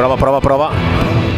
Prova.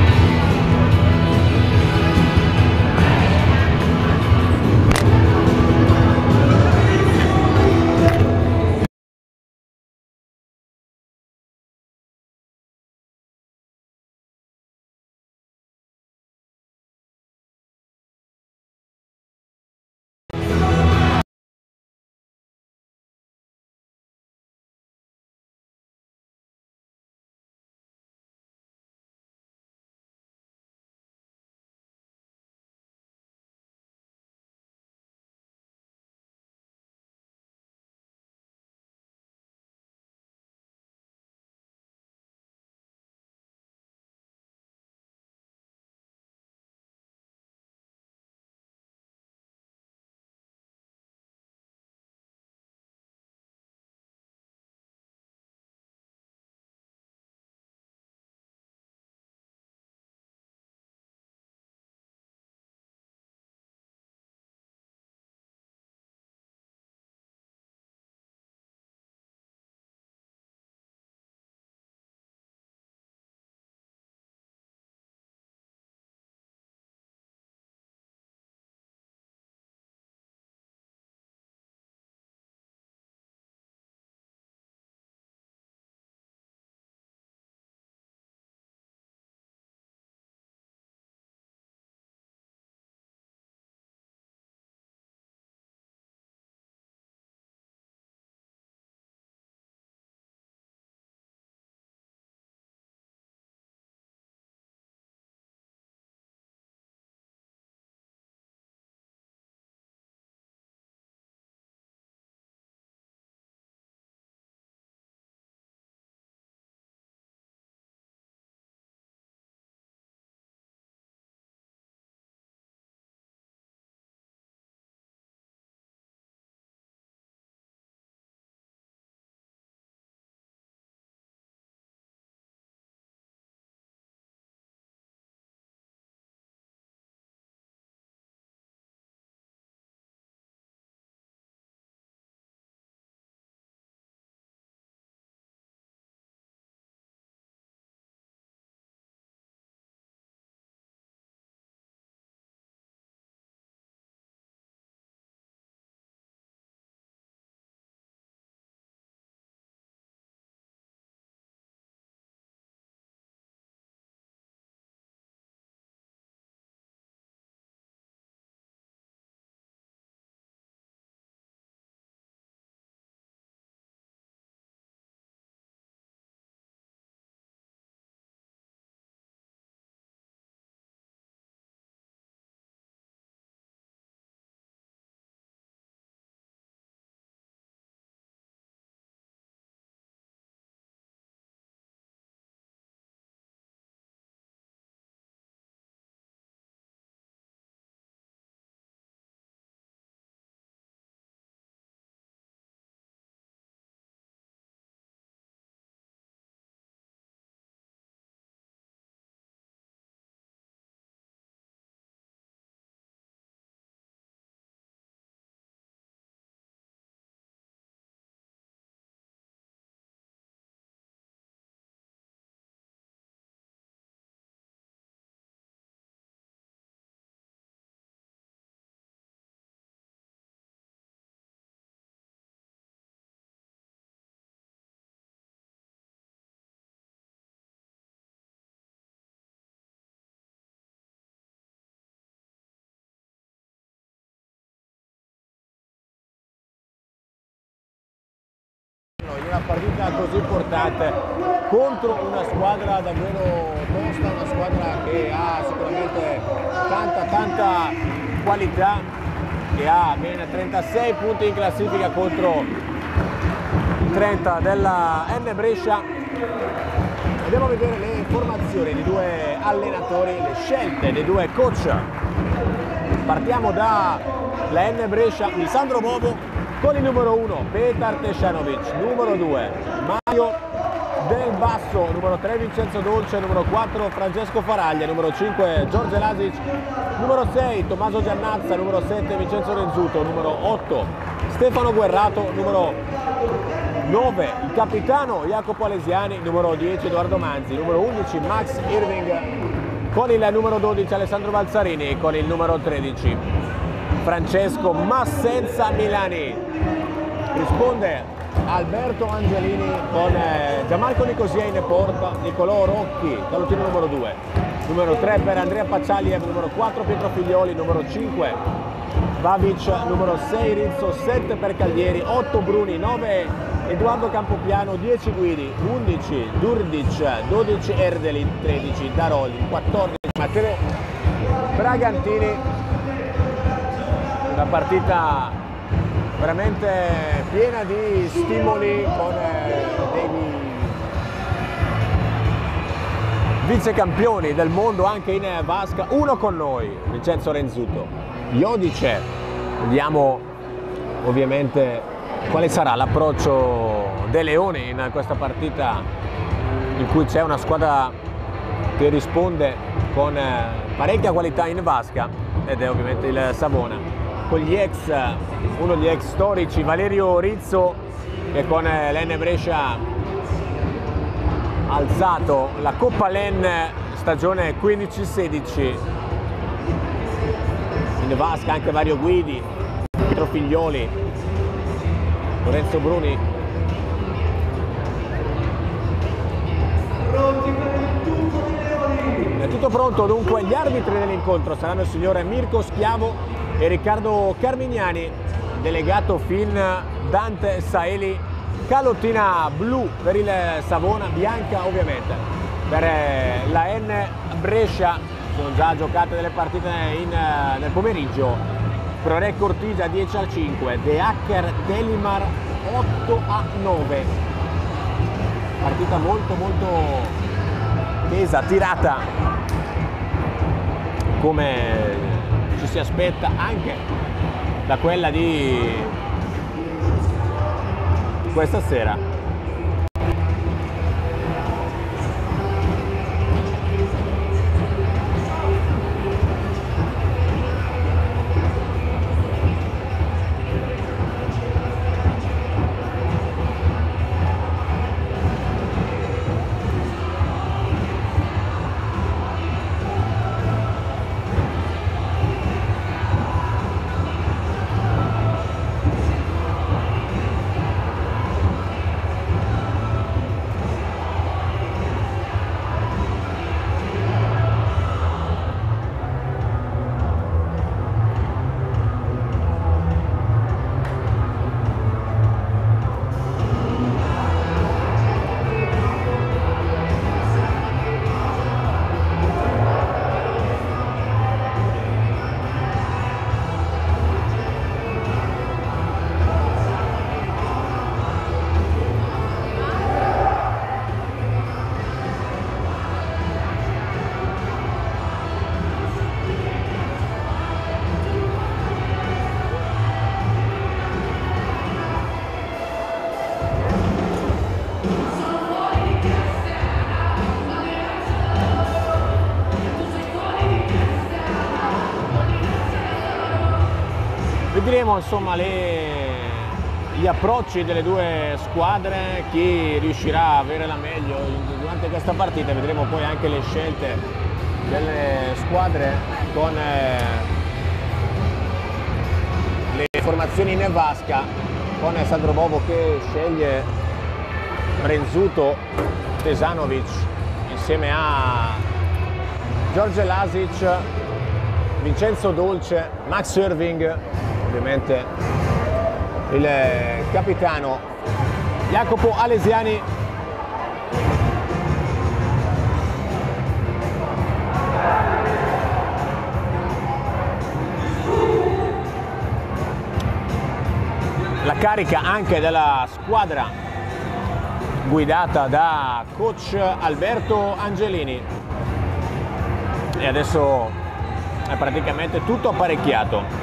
In una partita così importante contro una squadra davvero tosta, una squadra che ha sicuramente tanta qualità, che ha ben 36 punti in classifica contro i 30 della N Brescia. Andiamo a vedere le formazioni di due allenatori, le scelte dei due coach. Partiamo dalla N Brescia di Sandro Bovo con il numero 1 Petar Tesanovic, numero 2 Mario Del Basso, numero 3 Vincenzo Dolce, numero 4 Francesco Faraglia, numero 5 Giorgio Lasic, numero 6 Tommaso Giannazza, numero 7 Vincenzo Renzuto, numero 8 Stefano Guerrato, numero 9 il capitano Jacopo Alesiani, numero 10 Edoardo Manzi, numero 11 Max Irving, con il numero 12 Alessandro Balzarini e con il numero 13 Francesco Massenza Milani. Risponde Alberto Angelini con Gianmarco Nicosia in porta, Nicolò Rocchi, calottino numero 2, numero 3 per Andrea Paccialiev, numero 4 Pietro Figlioli, numero 5 Babic, numero 6 Rizzo, 7 per Caldieri, 8 Bruni, 9 Edoardo Campopiano, 10 Guidi, 11 Durdic, 12 Erdeli, 13 Daroli, 14 Matteo Bragantini. Una partita veramente piena di stimoli, con dei vicecampioni del mondo anche in vasca, uno con noi, Vincenzo Renzuto. Iodice, vediamo ovviamente quale sarà l'approccio dei Leoni in questa partita in cui c'è una squadra che risponde con parecchia qualità in vasca, ed è ovviamente il Savona, con gli uno degli ex storici Valerio Rizzo, che con l'N Brescia ha alzato la Coppa LEN stagione 15-16. In vasca anche Mario Guidi, Pietro Figlioli, Lorenzo Bruni. È tutto pronto, dunque gli arbitri dell'incontro saranno il signore Mirko Schiavo e Riccardo Carmignani, delegato Fin Dante Saeli, calottina blu per il Savona, bianca ovviamente per la N Brescia. Sono già giocate delle partite nel pomeriggio. Prore Cortigia 10-5, De Hacker Delimar 8-9. Partita molto tesa, tirata, come ci si aspetta anche da quella di questa sera. Vedremo insomma gli approcci delle due squadre, chi riuscirà a avere la meglio durante questa partita. Vedremo poi anche le scelte delle squadre con le formazioni in vasca, con Sandro Bovo che sceglie Renzuto Tesanovic insieme a George Lasic, Vincenzo Dolce, Max Irving, ovviamente il capitano Jacopo Alesiani. La carica anche della squadra guidata da coach Alberto Angelini, e adesso è praticamente tutto apparecchiato.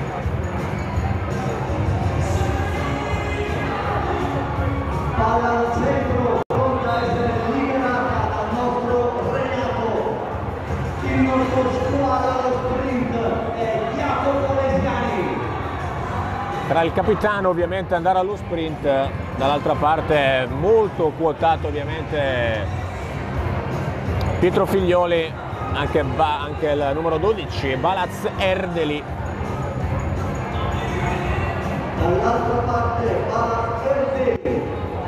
Palla al centro, pronta a essere liberata dal nostro Renato. Il nostro squadra allo sprint è Jacopo Alesiani. Tra il capitano ovviamente andare allo sprint dall'altra parte molto quotato ovviamente Pietro Figlioli, anche il numero 12 Balazs Erdeli. Dall'altra parte Balazs Erdeli.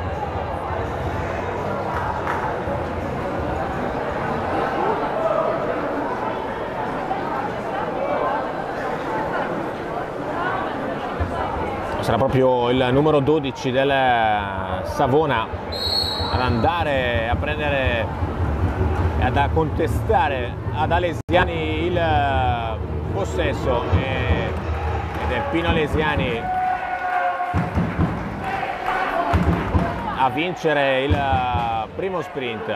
Sarà proprio il numero 12 del Savona ad andare a prendere e ad contestare ad Alesiani il possesso, ed è Pino Alesiani a vincere il primo sprint.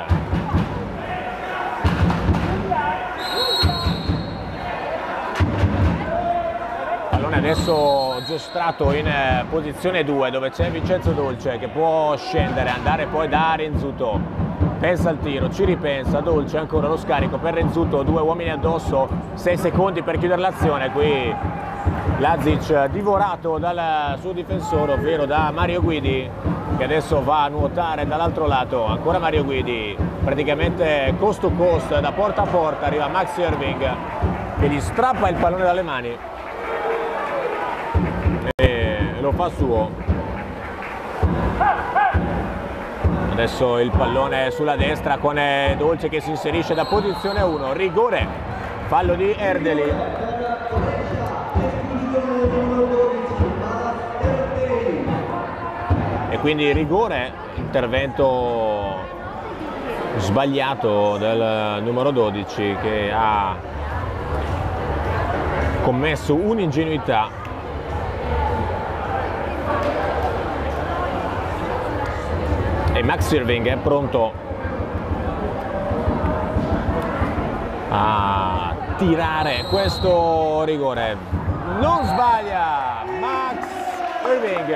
Adesso giostrato in posizione 2, dove c'è Vincenzo Dolce che può scendere, andare poi da Renzuto, pensa al tiro, ci ripensa Dolce, ancora lo scarico per Renzuto, 2 uomini addosso, 6 secondi per chiudere l'azione. Qui Lazic divorato dal suo difensore, ovvero da Mario Guidi, che adesso va a nuotare dall'altro lato. Ancora Mario Guidi, praticamente coast to coast, da porta a porta, arriva Max Irving che gli strappa il pallone dalle mani e lo fa suo. Adesso il pallone sulla destra con Dolce che si inserisce da posizione 1, rigore, fallo di Erdeli. E quindi rigore, intervento sbagliato del numero 12 che ha commesso un'ingenuità. E Max Irving è pronto a tirare questo rigore. Non sbaglia Max Irving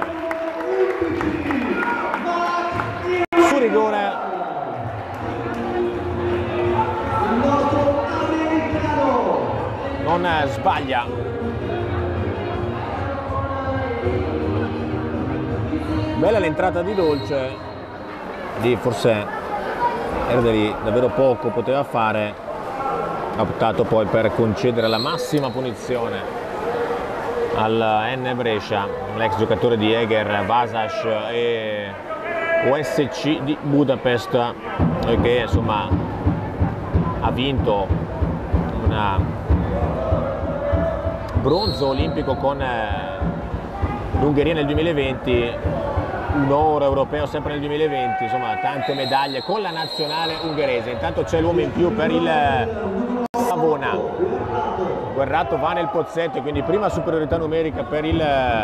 su rigore. Il nostro americano Non sbaglia. Bella l'entrata di Dolce, di forse Erdeli davvero poco poteva fare, ha optato poi per concedere la massima punizione al N Brescia, l'ex giocatore di Eger, Vasas e OSC di Budapest, che insomma ha vinto un bronzo olimpico con l'Ungheria nel 2020, un oro europeo sempre nel 2020, insomma tante medaglie con la nazionale ungherese. Intanto c'è l'uomo in più per il Savona, Guerrato va nel pozzetto, quindi prima superiorità numerica per il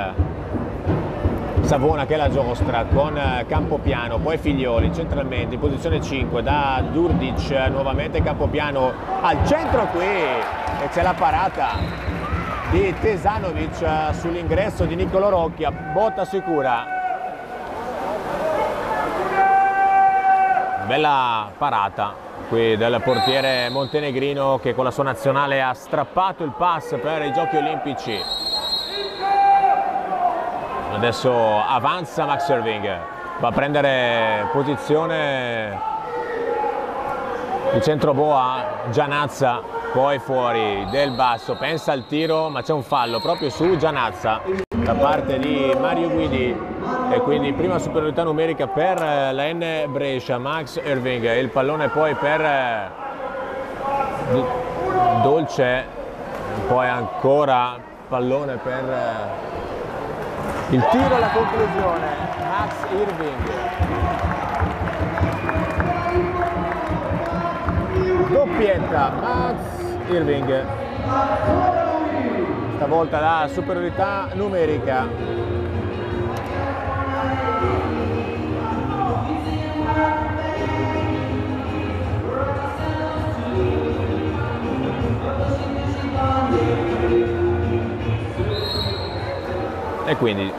Savona che è la giostra con Campopiano, poi Figlioli centralmente in posizione 5 da Durdic, nuovamente Campopiano al centro qui e c'è la parata di Tesanovic sull'ingresso di Niccolò Rocchia, botta sicura. Bella parata qui del portiere montenegrino che con la sua nazionale ha strappato il pass per i Giochi Olimpici. Adesso avanza Max Irving, va a prendere posizione il centro boa Gianazza, poi fuori del basso, pensa al tiro ma c'è un fallo proprio su Gianazza da parte di Mario Guidi. E quindi prima superiorità numerica per la N Brescia, Max Irving, il pallone poi per Dolce, poi ancora pallone per il tiro e la conclusione, Max Irving. Doppietta Max Irving, stavolta la superiorità numerica. E quindi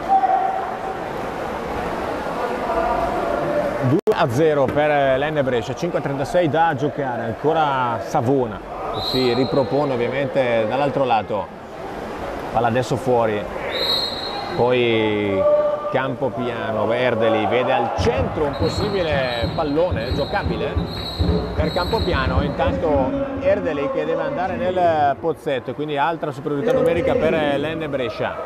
2-0 per l'N Brescia, 5:36 da giocare, ancora Savona si ripropone ovviamente dall'altro lato, palla adesso fuori, poi Campopiano. Erdeli vede al centro un possibile pallone giocabile per Campopiano, intanto Erdeli che deve andare nel pozzetto, quindi altra superiorità numerica per l'N Brescia.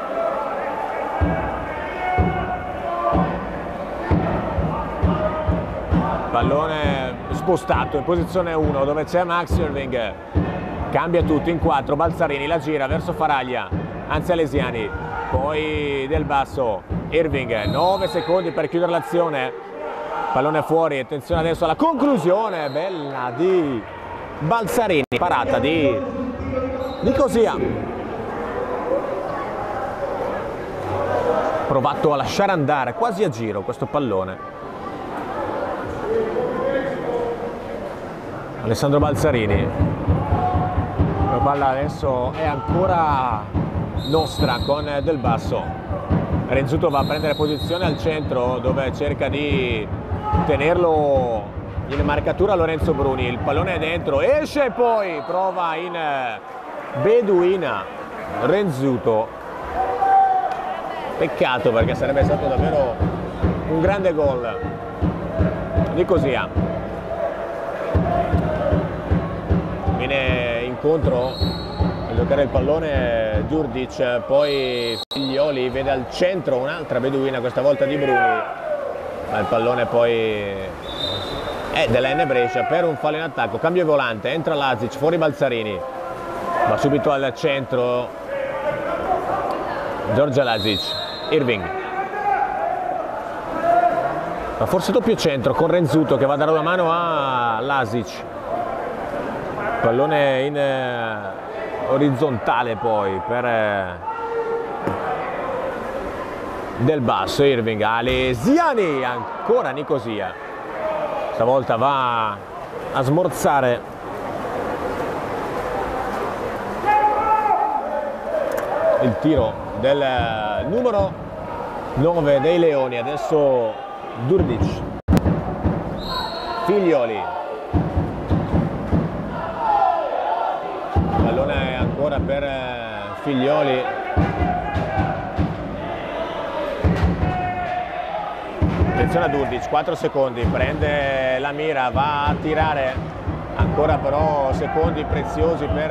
Pallone spostato in posizione 1 dove c'è Max Irving, cambia tutto in 4, Balzarini la gira verso Faraglia, anzi Alesiani, poi Del Basso, Irving, 9 secondi per chiudere l'azione, pallone fuori, attenzione adesso alla conclusione, bella di Balzarini, parata di Nicosia. Provato a lasciare andare quasi a giro questo pallone. Alessandro Balzarini, la palla adesso è ancora nostra con Del Basso. Renzuto va a prendere posizione al centro dove cerca di tenerlo in marcatura Lorenzo Bruni, il pallone è dentro, esce e poi prova in Beduina Renzuto, peccato perché sarebbe stato davvero un grande gol. Nicosia viene incontro a giocare il pallone Đurđić, poi Figlioli vede al centro un'altra Beduina, questa volta di Bruni, ma il pallone poi è dell'N Brescia per un fallo in attacco. Cambio volante, entra Lazic, fuori Balzarini, va subito al centro Giorgia Lazic, Irving, ma forse doppio centro con Renzuto che va a dare una mano a Lazic. Pallone in orizzontale poi per Del Basso, Irving, Alesiani, ancora Nicosia, stavolta va a smorzare il tiro del numero 9 dei Leoni, adesso Đurđić, Figlioli, pallone ancora per Figlioli, attenzione a Đurđić, 4 secondi, prende la mira, va a tirare, ancora però secondi preziosi per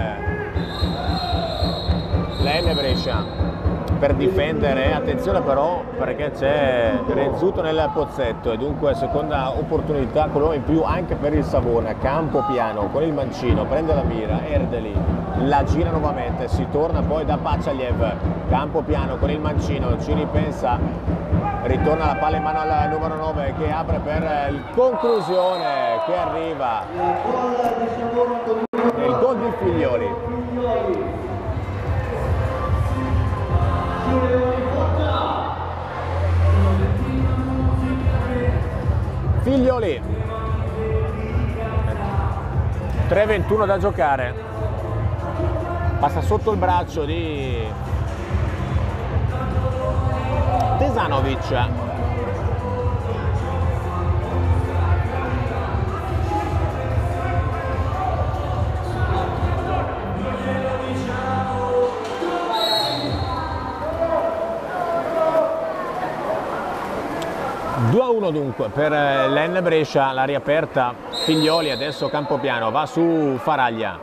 l'N Brescia per difendere. Attenzione però perché c'è Renzuto nel pozzetto e dunque seconda opportunità con uno in più anche per il Savona. Campopiano con il mancino prende la mira, Erdeli la gira nuovamente, si torna poi da Pacaliev, Campopiano con il mancino ci ripensa, ritorna la palla in mano al numero 9 che apre per il conclusione che arriva il gol di Figlioli. Figlioli, 3:21 da giocare, passa sotto il braccio di Tesanovic. Dunque per l'N Brescia, la riaperta Figlioli, adesso Campopiano va su Faraglia,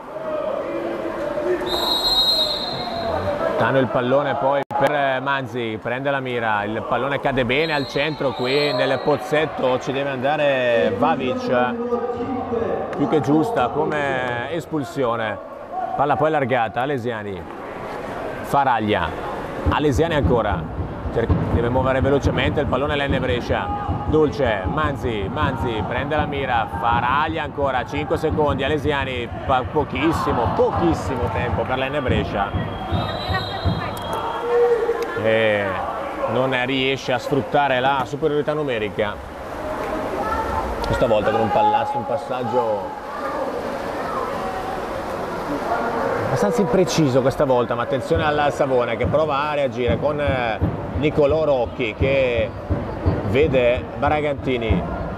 danno il pallone poi per Manzi, prende la mira, il pallone cade bene al centro, qui nel pozzetto ci deve andare Vavic, più che giusta come espulsione, palla poi allargata, Alesiani, Faraglia, Alesiani ancora, deve muovere velocemente il pallone l'N Brescia, Dulce, Manzi prende la mira, Faraglia ancora, 5 secondi, Alesiani, pochissimo tempo per l'N Brescia e non riesce a sfruttare la superiorità numerica, questa volta con un passaggio abbastanza impreciso questa volta, ma attenzione al Savona che prova a reagire con Nicolò Rocchi che vede Bragantini,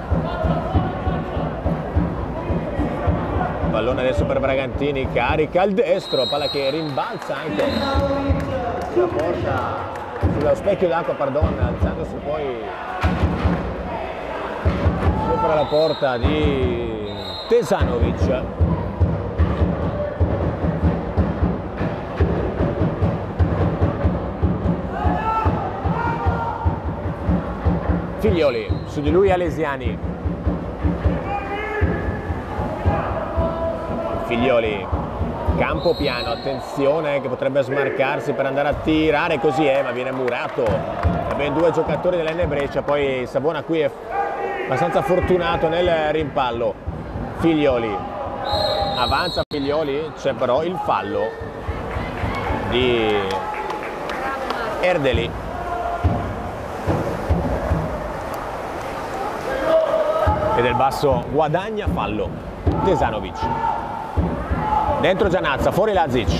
pallone adesso per Bragantini, carica al destro, palla che rimbalza anche la porta sullo specchio d'acqua, pardon, alzandosi poi sopra la porta di Tesanovic. Figlioli, su di lui Alesiani. Figlioli, campo piano, attenzione che potrebbe smarcarsi per andare a tirare, così è, ma viene murato da ben due giocatori dell'N Brescia. Poi Savona qui è abbastanza fortunato nel rimpallo. Figlioli, avanza Figlioli, c'è però il fallo di Erdeli. E Del Basso guadagna fallo. Tesanovic. Dentro Gianazza, fuori Lazic.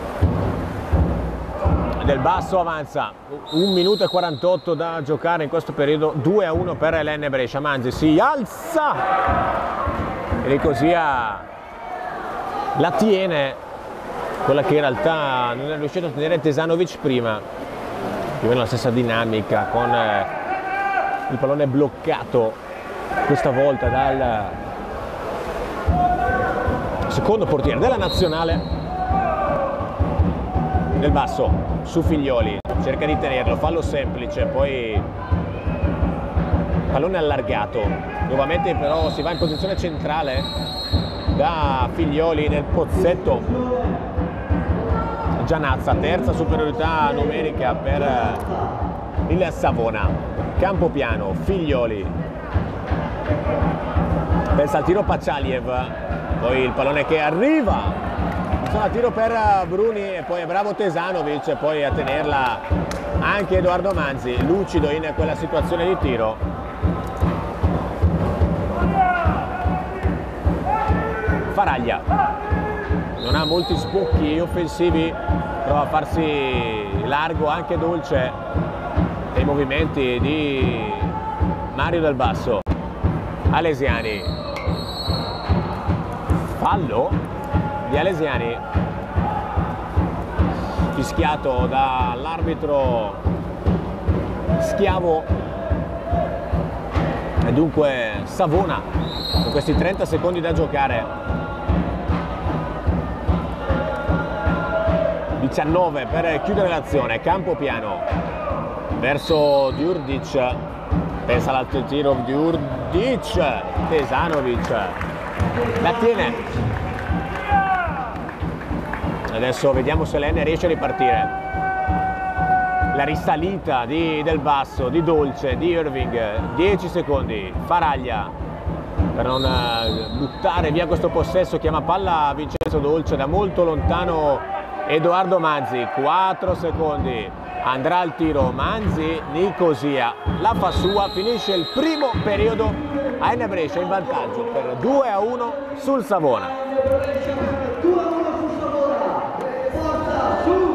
Del Basso avanza. 1 minuto e 48 da giocare in questo periodo. 2-1 per l'N Brescia. Manzi si alza e Nicosia la tiene, quella che in realtà non è riuscito a tenere Tesanovic prima. Più o meno la stessa dinamica, con il pallone bloccato questa volta dal secondo portiere della nazionale. Del Basso su Figlioli, cerca di tenerlo, fallo semplice, poi pallone allargato, nuovamente però si va in posizione centrale da Figlioli nel pozzetto. Gianazza, terza superiorità numerica per il Savona. Campo piano, Figlioli. Pensa al tiro Paccialiev, poi il pallone che arriva, insomma tiro per Bruni e poi è bravo Tesanovic e poi a tenerla anche Edoardo Manzi, lucido in quella situazione di tiro. Faraglia non ha molti spocchi offensivi, prova a farsi largo anche Dolce nei movimenti di Mario Del Basso. Alesiani, fallo di Alesiani, fischiato dall'arbitro Schiavo, e dunque Savona con questi 30 secondi da giocare. 19 per chiudere l'azione. Campo piano verso Djurdjic, pensa all'altro tiro Djurdjic, Tesanovic la tiene. Adesso vediamo se l'N riesce a ripartire. La risalita di Del Basso, di Dolce, di Irving, 10 secondi. Faraglia per non buttare via questo possesso, chiama palla Vincenzo Dolce, da molto lontano Edoardo Manzi, 4 secondi, andrà al tiro Manzi, Nicosia la fa sua, finisce il primo periodo a N Brescia in vantaggio per 2-1 sul Savona. 2-1 sul Savona, forza su!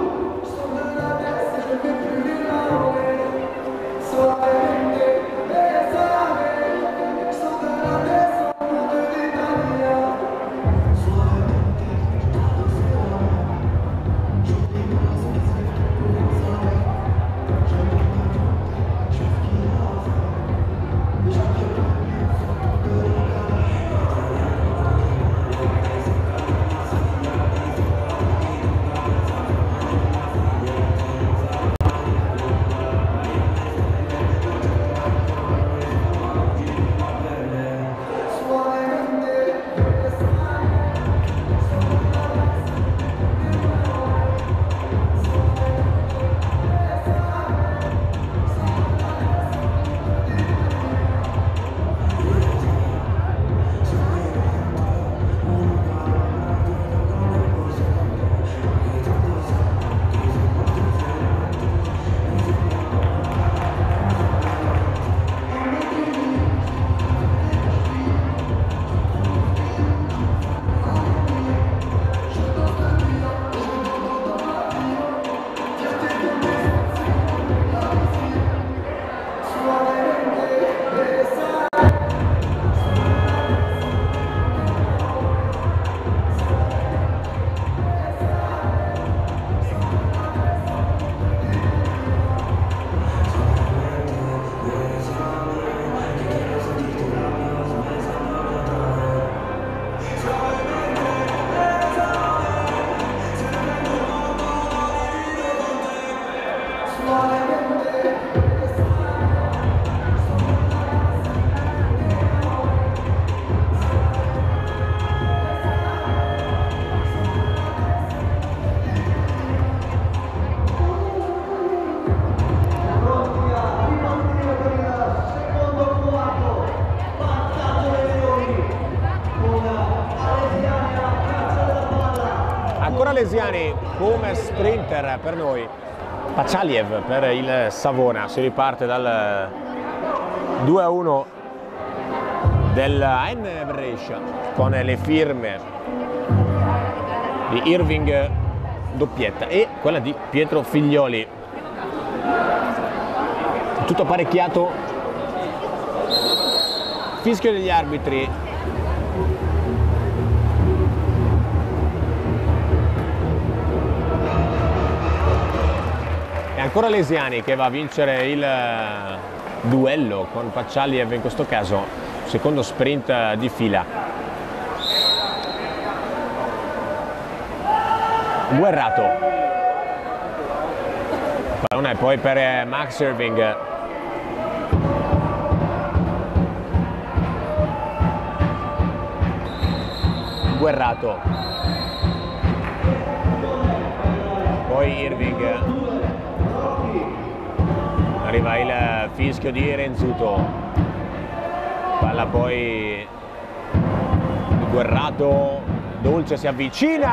come sprinter per noi. Pacaliev per il Savona, si riparte dal 2-1 del AN Brescia con le firme di Irving doppietta e quella di Pietro Figlioli. Tutto apparecchiato, fischio degli arbitri. E ancora Lesiani che va a vincere il duello con Pacaliev, in questo caso secondo sprint di fila. Guerrato, pallone poi per Max Irving. Guerrato, poi Irving, arriva il fischio di Renzuto, palla poi Guerrato, Dolce si avvicina,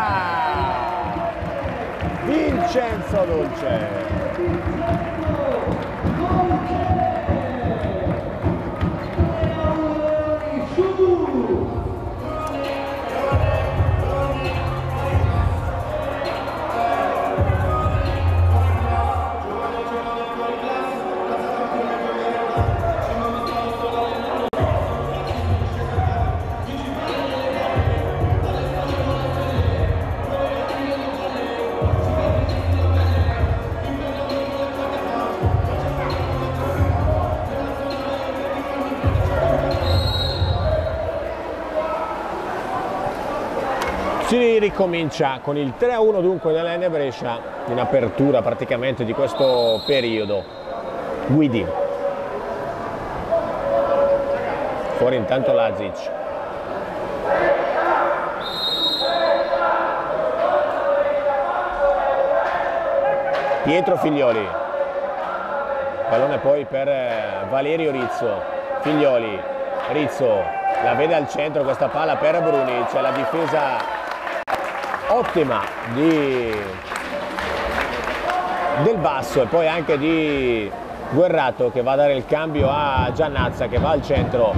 Vincenzo Dolce. Si ricomincia con il 3-1 dunque dell'AN Brescia, in apertura praticamente di questo periodo. Guidi, fuori intanto Lazic, Pietro Figlioli, pallone poi per Valerio Rizzo, Figlioli, Rizzo, la vede al centro questa palla per Bruni, c'è la difesa ottima del Basso e poi anche di Guerrato che va a dare il cambio a Giannazza che va al centro,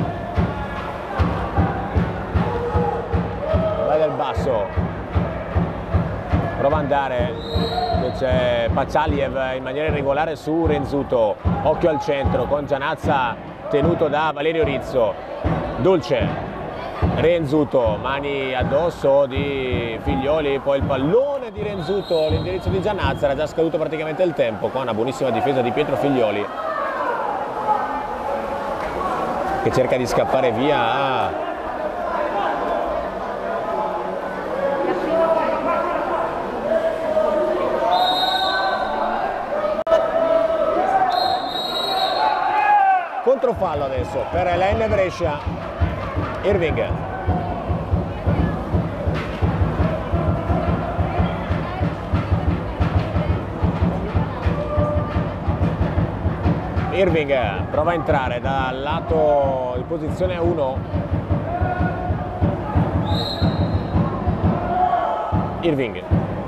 va del Basso, prova ad andare, c'è Pacaliev in maniera irregolare su Renzuto, occhio al centro con Giannazza tenuto da Valerio Rizzo, Dolce, Renzuto, mani addosso di Figlioli, poi il pallone di Renzuto, l'indirizzo di Giannazza, era già scaduto praticamente il tempo con una buonissima difesa di Pietro Figlioli che cerca di scappare via controfallo adesso per l'AN Brescia. Irving, Irving prova a entrare dal lato di posizione 1, Irving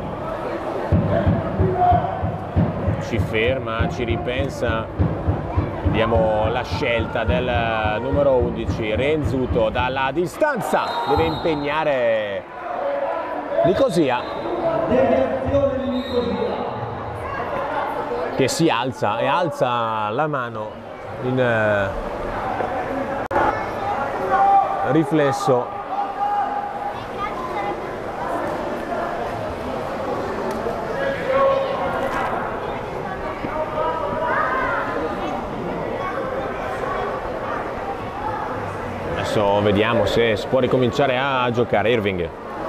ci ferma, ci ripensa. Vediamo la scelta del numero 11, Renzuto dalla distanza, deve impegnare Nicosia che si alza e alza la mano in riflesso. Adesso vediamo se si può ricominciare a giocare. Irving,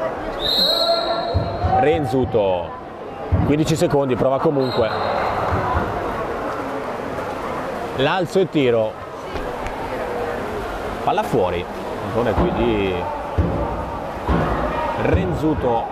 Renzuto, 15 secondi, prova comunque, l'alzo e tiro, palla fuori, ancora qui di Renzuto.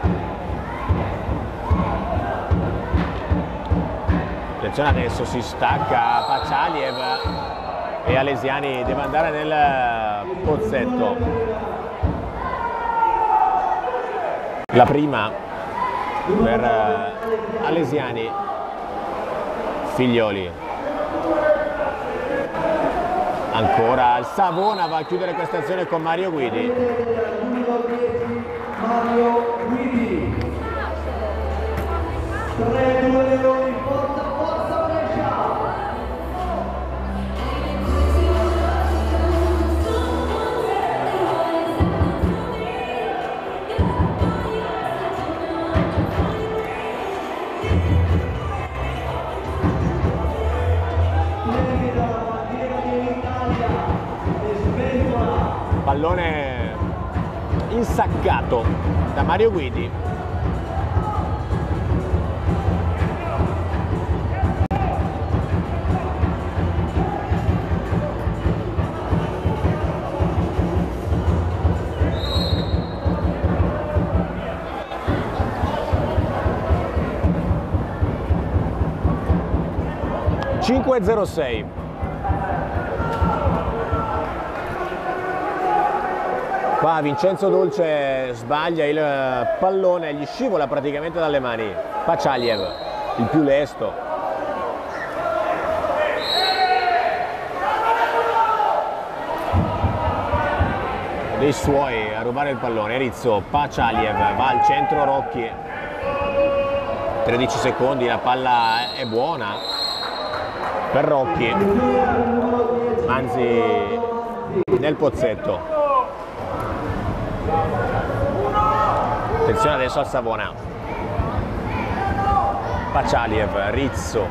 Attenzione, adesso si stacca Pacaliev e Alesiani deve andare nel pozzetto. La prima per Alesiani. Figlioli. Ancora il Savona va a chiudere questa azione con Mario Guidi. Mario Guidi. 3-2 Leoni, forza, forza Brescia. Pallone insaccato da Mario Guidi. (5:06). Qua Vincenzo Dolce sbaglia il pallone, gli scivola praticamente dalle mani. Pachaliev, il più lesto. Dei suoi a rubare il pallone. Rizzo, Pachaliev, va al centro Rocchi. 13 secondi, la palla è buona per Rocchi. Anzi, nel pozzetto. Attenzione adesso al Savona. Pachaliev, Rizzo,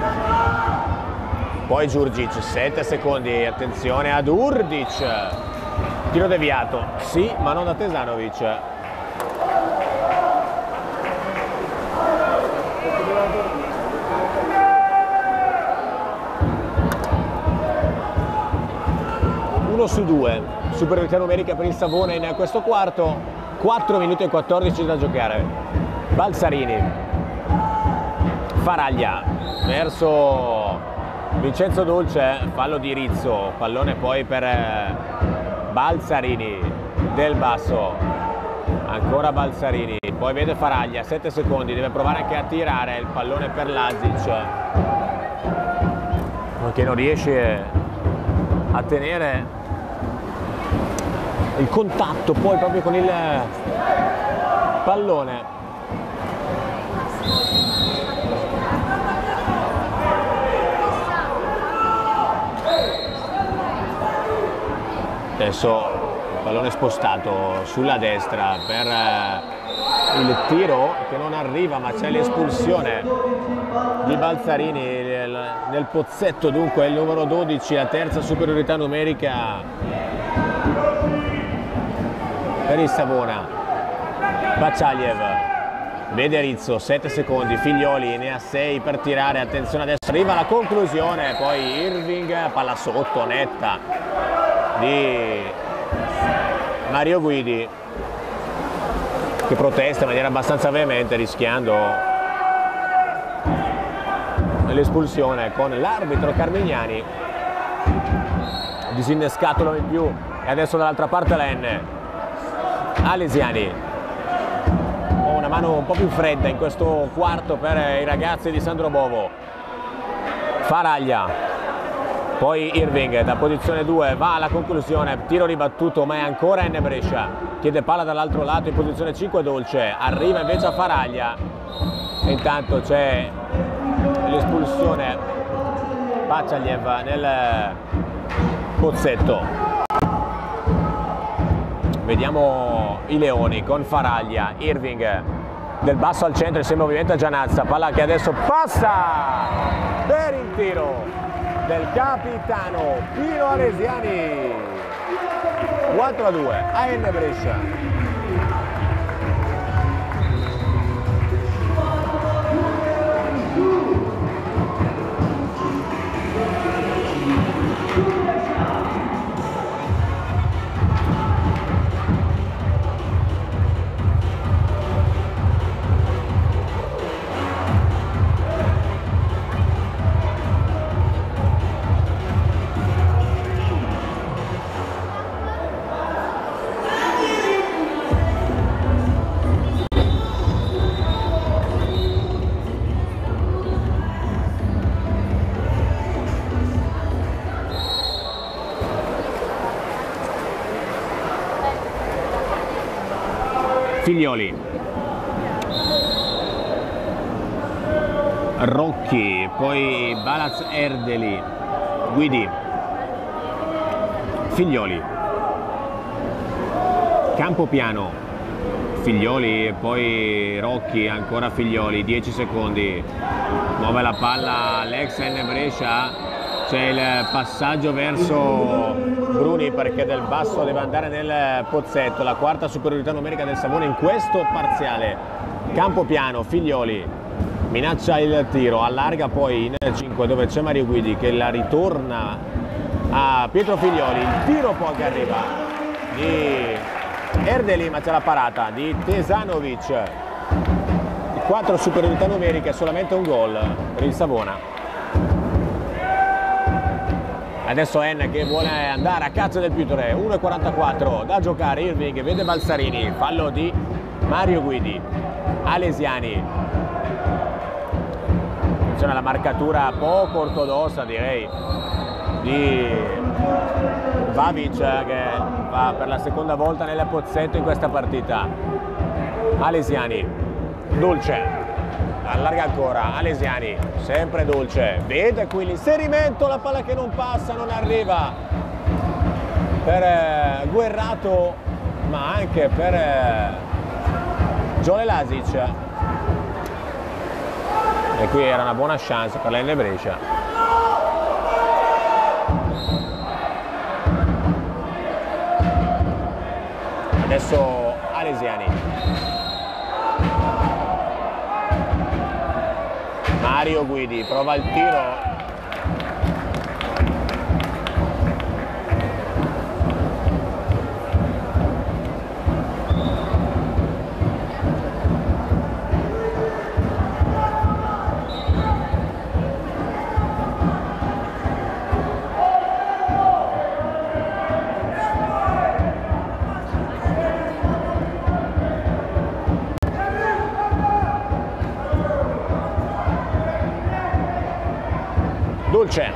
poi Djurdjic, 7 secondi, attenzione ad Urdic, tiro deviato, sì, ma non da Tesanovic. Uno su 2, superiorità numerica per il Savona in questo quarto. 4 minuti e 14 da giocare. Balzarini, Faraglia verso Vincenzo Dolce, fallo di Rizzo, pallone poi per Balzarini, Del Basso, ancora Balzarini, poi vede Faraglia, 7 secondi, deve provare anche a tirare, il pallone per Lazic che non riesce a tenere il contatto poi proprio con il pallone. Adesso pallone spostato sulla destra per il tiro che non arriva, ma c'è l'espulsione di Balzarini nel pozzetto, dunque il numero 12, la terza superiorità numerica per il Savona. Pachaliev vede Rizzo, 7 secondi, Figlioli ne ha 6 per tirare, attenzione adesso arriva la conclusione, poi Irving, palla sotto netta di Mario Guidi che protesta in maniera abbastanza veemente rischiando l'espulsione con l'arbitro Carmignani. Disinnescatolo in più e adesso dall'altra parte Len. Alesiani, una mano un po' più fredda in questo quarto per i ragazzi di Sandro Bovo. Faraglia, poi Irving da posizione 2 va alla conclusione, tiro ribattuto ma è ancora N Brescia, chiede palla dall'altro lato in posizione 5 Dolce, arriva invece a Faraglia e intanto c'è l'espulsione Pachaliev nel pozzetto. Vediamo i Leoni con Faraglia, Irving Del Basso al centro, insieme ovviamente a Gianazza, palla che adesso passa per il tiro del capitano Pino Alesiani. 4-2 a N Brescia. Figlioli, Rocchi, poi Balaz Erdeli, Guidi, Figlioli, Campopiano, Figlioli, poi Rocchi, ancora Figlioli, 10 secondi, muove la palla l'ex N Brescia, c'è il passaggio verso Bruni perché del basso deve andare nel pozzetto, la quarta superiorità numerica del Savona in questo parziale. Campopiano, Figlioli, minaccia il tiro, allarga poi in 5 dove c'è Mario Guidi che la ritorna a Pietro Figlioli, il tiro poi che arriva di Erdeli ma c'è la parata di Tesanovic, 4 superiorità numeriche, solamente un gol per il Savona. Adesso N che vuole andare a caccia del più 3, 1,44 da giocare, Irving vede Balsarini, fallo di Mario Guidi, Alesiani, attenzione alla marcatura poco ortodossa direi di Vavic che va per la seconda volta nel pozzetto in questa partita. Alesiani, Dulce, allarga ancora, Alesiani, sempre Dulce, vede qui l'inserimento, la palla che non passa, non arriva per Guerrato ma anche per Giole Lasic, e qui era una buona chance per l'N Brescia. Adesso Alesiani, Mario Guidi prova il tiro, Dulce,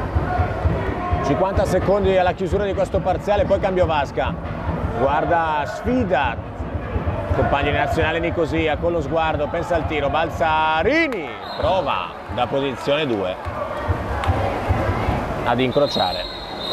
50 secondi alla chiusura di questo parziale, poi cambio vasca, guarda sfida compagni nazionale Nicosia con lo sguardo, pensa al tiro, Balsarini prova da posizione 2 ad incrociare.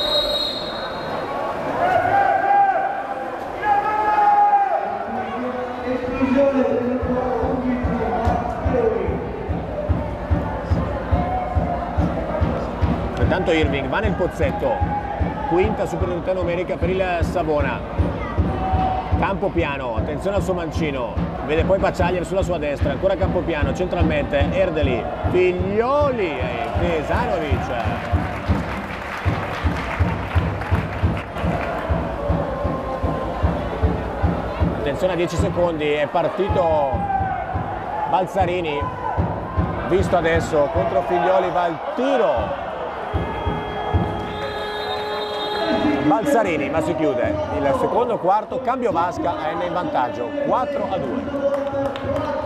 Intanto Irving va nel pozzetto, quinta superiorità numerica per il Savona. Campopiano, attenzione al suo mancino, vede poi Paciaglier sulla sua destra, ancora Campopiano, centralmente Erdeli, Figlioli e Tesanovic. Attenzione a 10 secondi, è partito Balsarini, visto adesso contro Figlioli, va il tiro. Balsarini, ma si chiude il secondo quarto, cambio vasca, N in vantaggio, 4-2.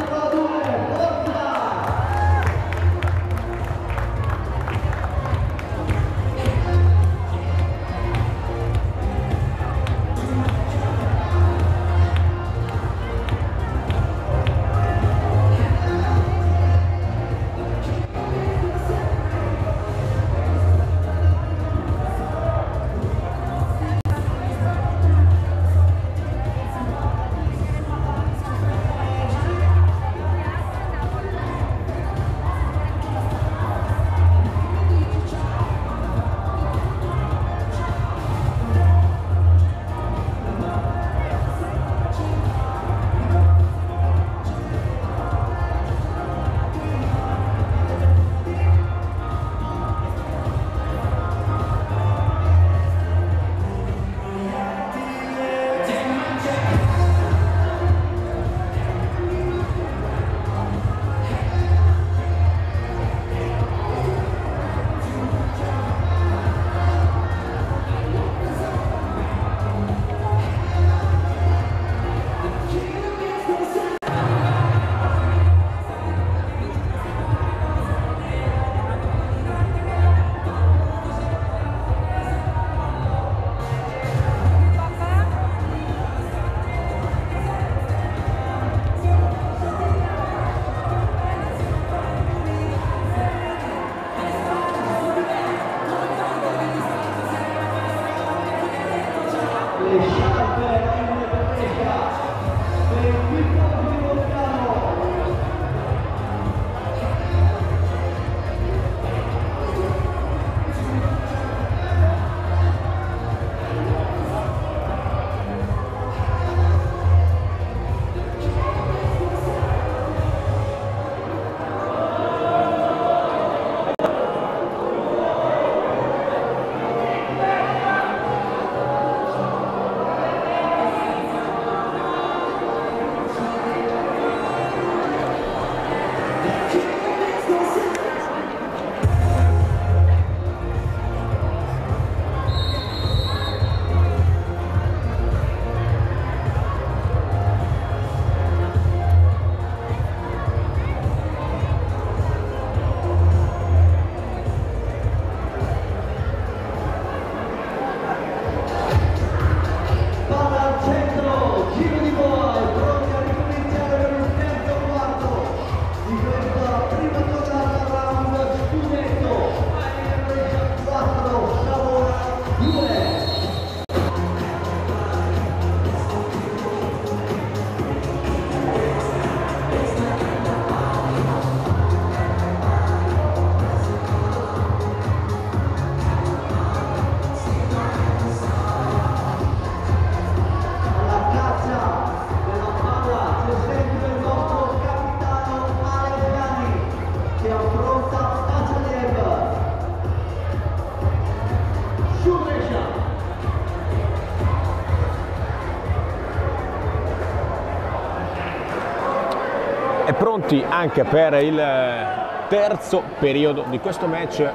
pronti anche per il terzo periodo di questo match.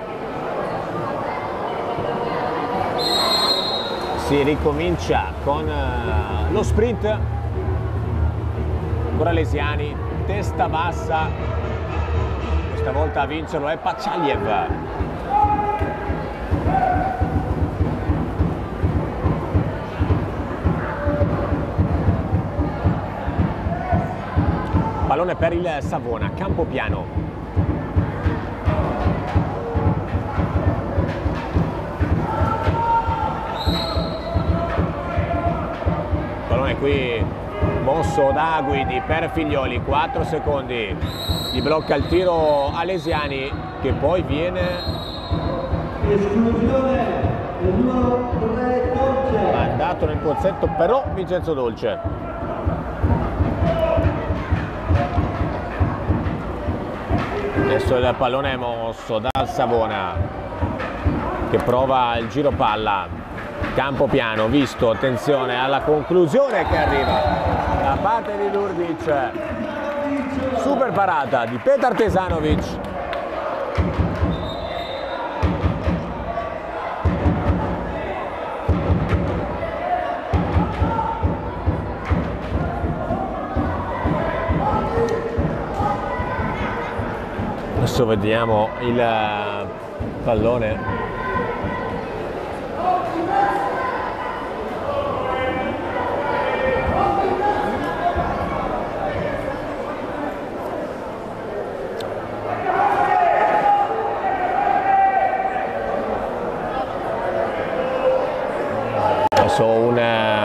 Si ricomincia con lo sprint. Ancora Lesiani, testa bassa, questa volta a vincerlo è Pachaliev. Pallone per il Savona, campo piano. Pallone qui mosso da Guidi per Figlioli, 4 secondi, gli blocca il tiro a Lesiani che poi viene Esclusione del numero 3 Dolce. mandato nel pozzetto però Vincenzo Dolce. Adesso il pallone è mosso dal Savona che prova il giro palla, campo piano, visto, attenzione alla conclusione che arriva da parte di Durdic, super parata di Petar Tesanovic. Adesso vediamo il pallone. Adesso un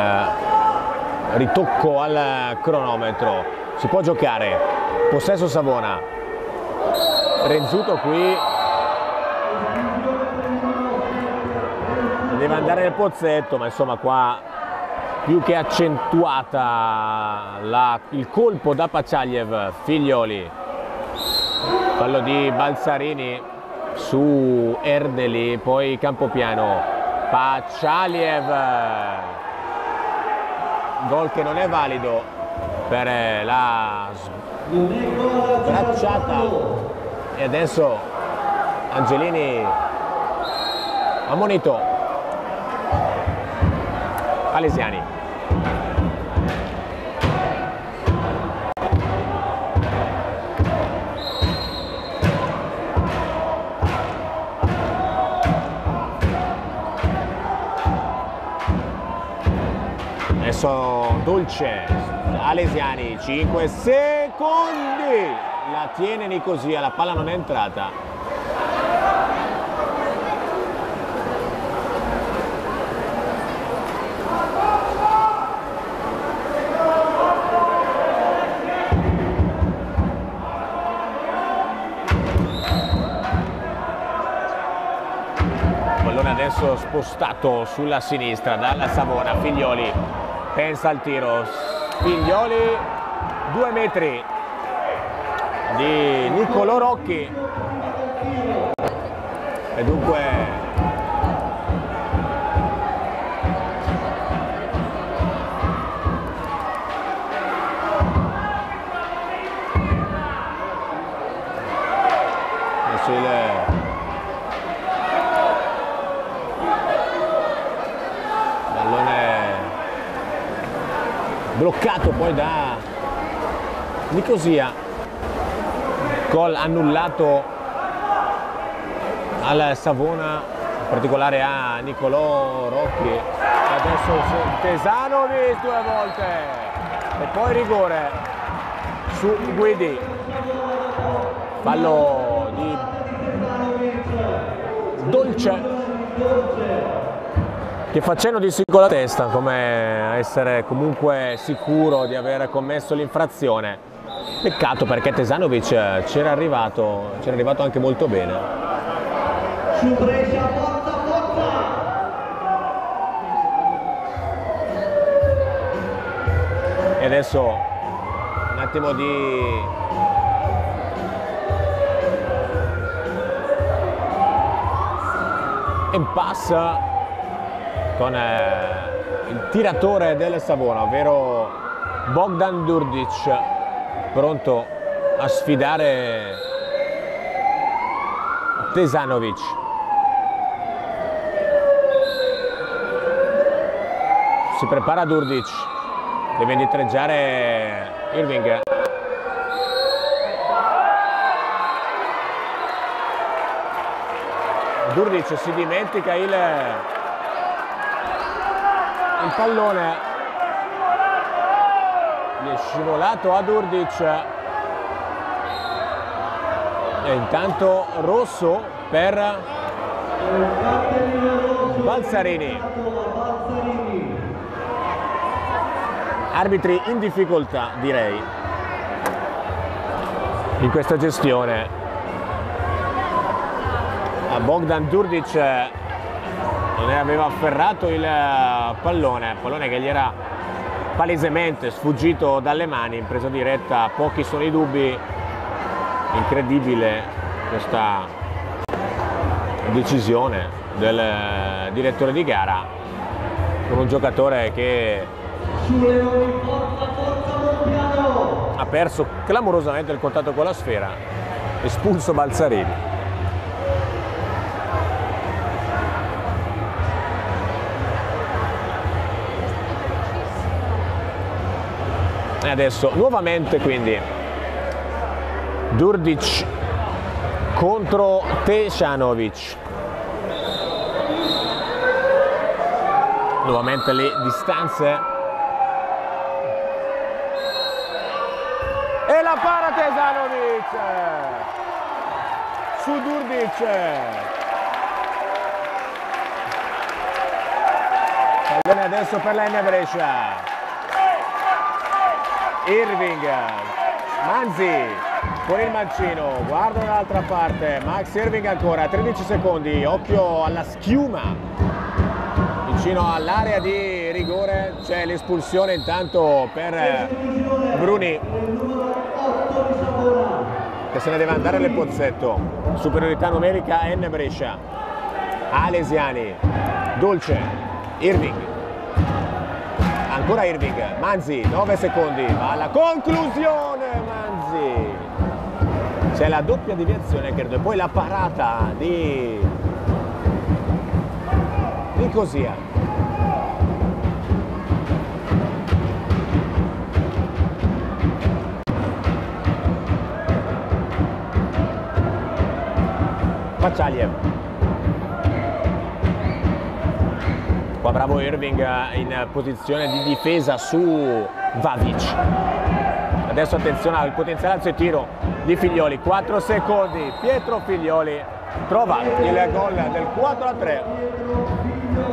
ritocco al cronometro, si può giocare, possesso Savona, Renzuto qui deve andare nel pozzetto, ma insomma qua più che accentuata il colpo da Pachaliev. Figlioli, fallo di Balzarini su Erdeli, poi campopiano. Pachaliev, gol che non è valido per la bracciata, e adesso Angelini ammonito Alesiani. Adesso Dolce, Alesiani, 5 secondi, la tiene Nicosia, la palla non è entrata. Pallone adesso spostato sulla sinistra dalla Savona. Figlioli pensa al tiro, Figlioli, 2 metri di Niccolò Rocchi e dunque adesso il pallone bloccato poi da Nicosia, gol annullato al Savona, in particolare a Niccolò Rocchi. Adesso Tesanovic 2 volte e poi rigore su Guidi, fallo di Dolce che fa cenno di sì con la testa, come essere comunque sicuro di aver commesso l'infrazione. Peccato perché Tesanovic c'era arrivato anche molto bene. Su Brescia, Forza! E adesso un attimo di impasse con il tiratore del Savona, ovvero Bogdan Durdic, pronto a sfidare Tesanovic. Si prepara Đurđić, deve indietreggiare Irving. Đurđić si dimentica il pallone, gli è scivolato a Đurđić e intanto rosso per Balzarini. Arbitri in difficoltà, direi, in questa gestione. Bogdan Đurđić non aveva afferrato il pallone che gli era palesemente sfuggito dalle mani in presa diretta. Pochi sono i dubbi, incredibile questa decisione del direttore di gara con un giocatore che ha perso clamorosamente il contatto con la sfera, espulso Balzarini. E adesso nuovamente quindi Đurđić contro Tesanovic. Nuovamente le distanze. E la para Tesanovic su Đurđić. Pallone adesso per la Brescia. Irving, Manzi con il mancino, guarda dall'altra parte, Max Irving ancora, 13 secondi, occhio alla schiuma vicino all'area di rigore, c'è l'espulsione intanto per Bruni che se ne deve andare nel pozzetto. Superiorità numerica N Brescia. Alesiani, Dolce, Irving. Ancora Irving, Manzi, 9 secondi, va alla conclusione Manzi. C'è la doppia deviazione credo e poi la parata di Nicosia. Paccialiev. Qua bravo Irving in posizione di difesa su Vavic. Adesso attenzione al potenziale alzo e tiro di Figlioli, 4 secondi, Pietro Figlioli trova il gol del 4-3.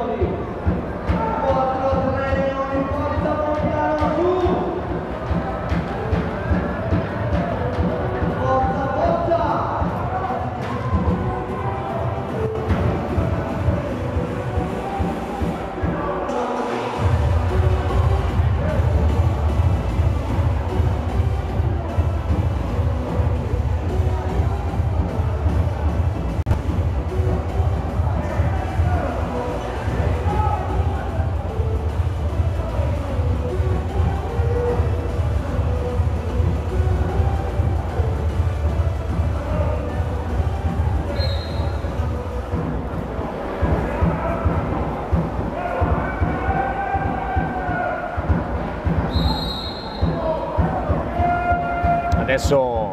Adesso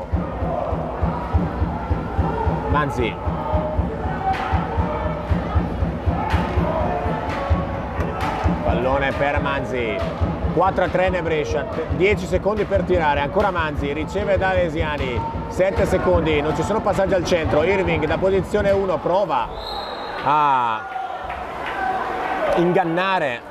Manzi, pallone per Manzi, 4-3 ne Brescia, 10 secondi per tirare, ancora Manzi, riceve da Alesiani, 7 secondi, non ci sono passaggi al centro, Irving da posizione 1 prova a ingannare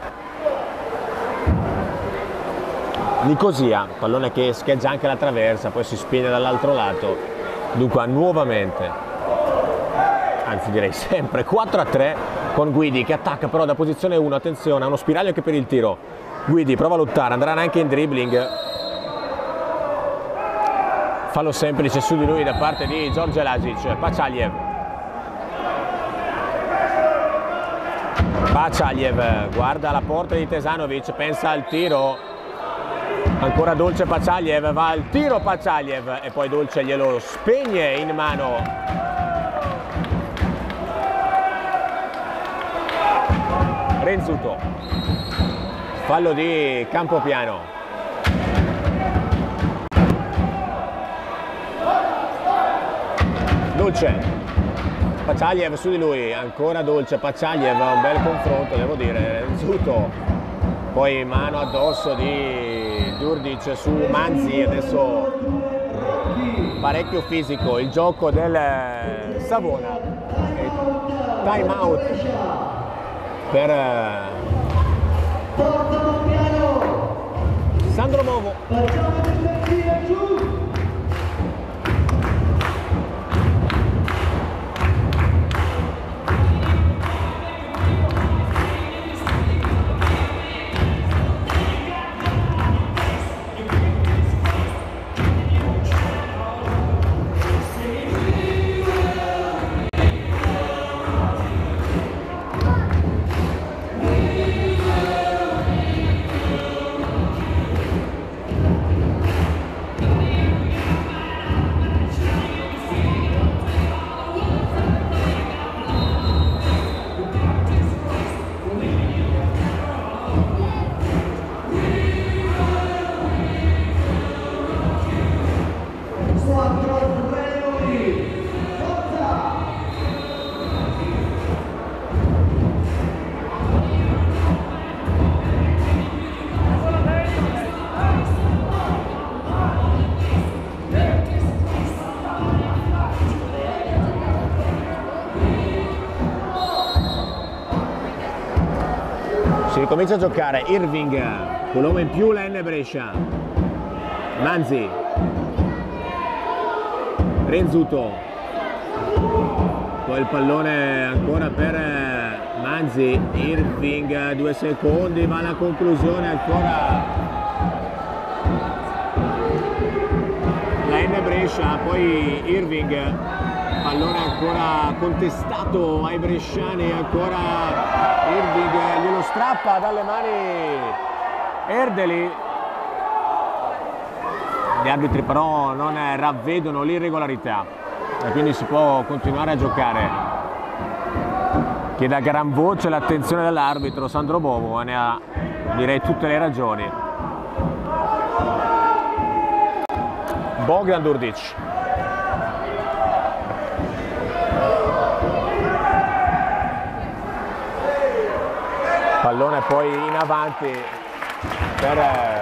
Nicosia, pallone che scheggia anche la traversa, poi si spiega dall'altro lato, dunque nuovamente, anzi direi sempre 4-3 con Guidi che attacca però da posizione 1, attenzione, ha uno spiraglio anche per il tiro, Guidi prova a lottare, andrà anche in dribbling, fallo semplice su di lui da parte di Đorđe Lazić, Paccialiev guarda la porta di Tesanovic, pensa al tiro, Ancora Dolce Pacialiev, va al tiro Pacialiev e poi Dolce glielo spegne in mano. Renzuto, fallo di Campopiano. Dolce, Pacialiev su di lui, ancora Dolce, Pacialiev, un bel confronto devo dire. Renzuto, poi mano addosso di Đurđić su Manzi, adesso parecchio fisico il gioco del Savona. Time out per Sandro Bovo. Si ricomincia a giocare. Irving, con l'uomo in più la N Brescia. Manzi, Renzuto, poi il pallone ancora per Manzi. Irving, 2 secondi, va alla conclusione ancora la N Brescia, poi Irving, pallone ancora contestato ai bresciani, ancora Irving glielo strappa dalle mani Erdeli. Gli arbitri però non ravvedono l'irregolarità e quindi si può continuare a giocare. Chiede a gran voce l'attenzione dell'arbitro Sandro Bovo e ne ha, direi, tutte le ragioni. Bogdan Đurđić. Pallone poi in avanti per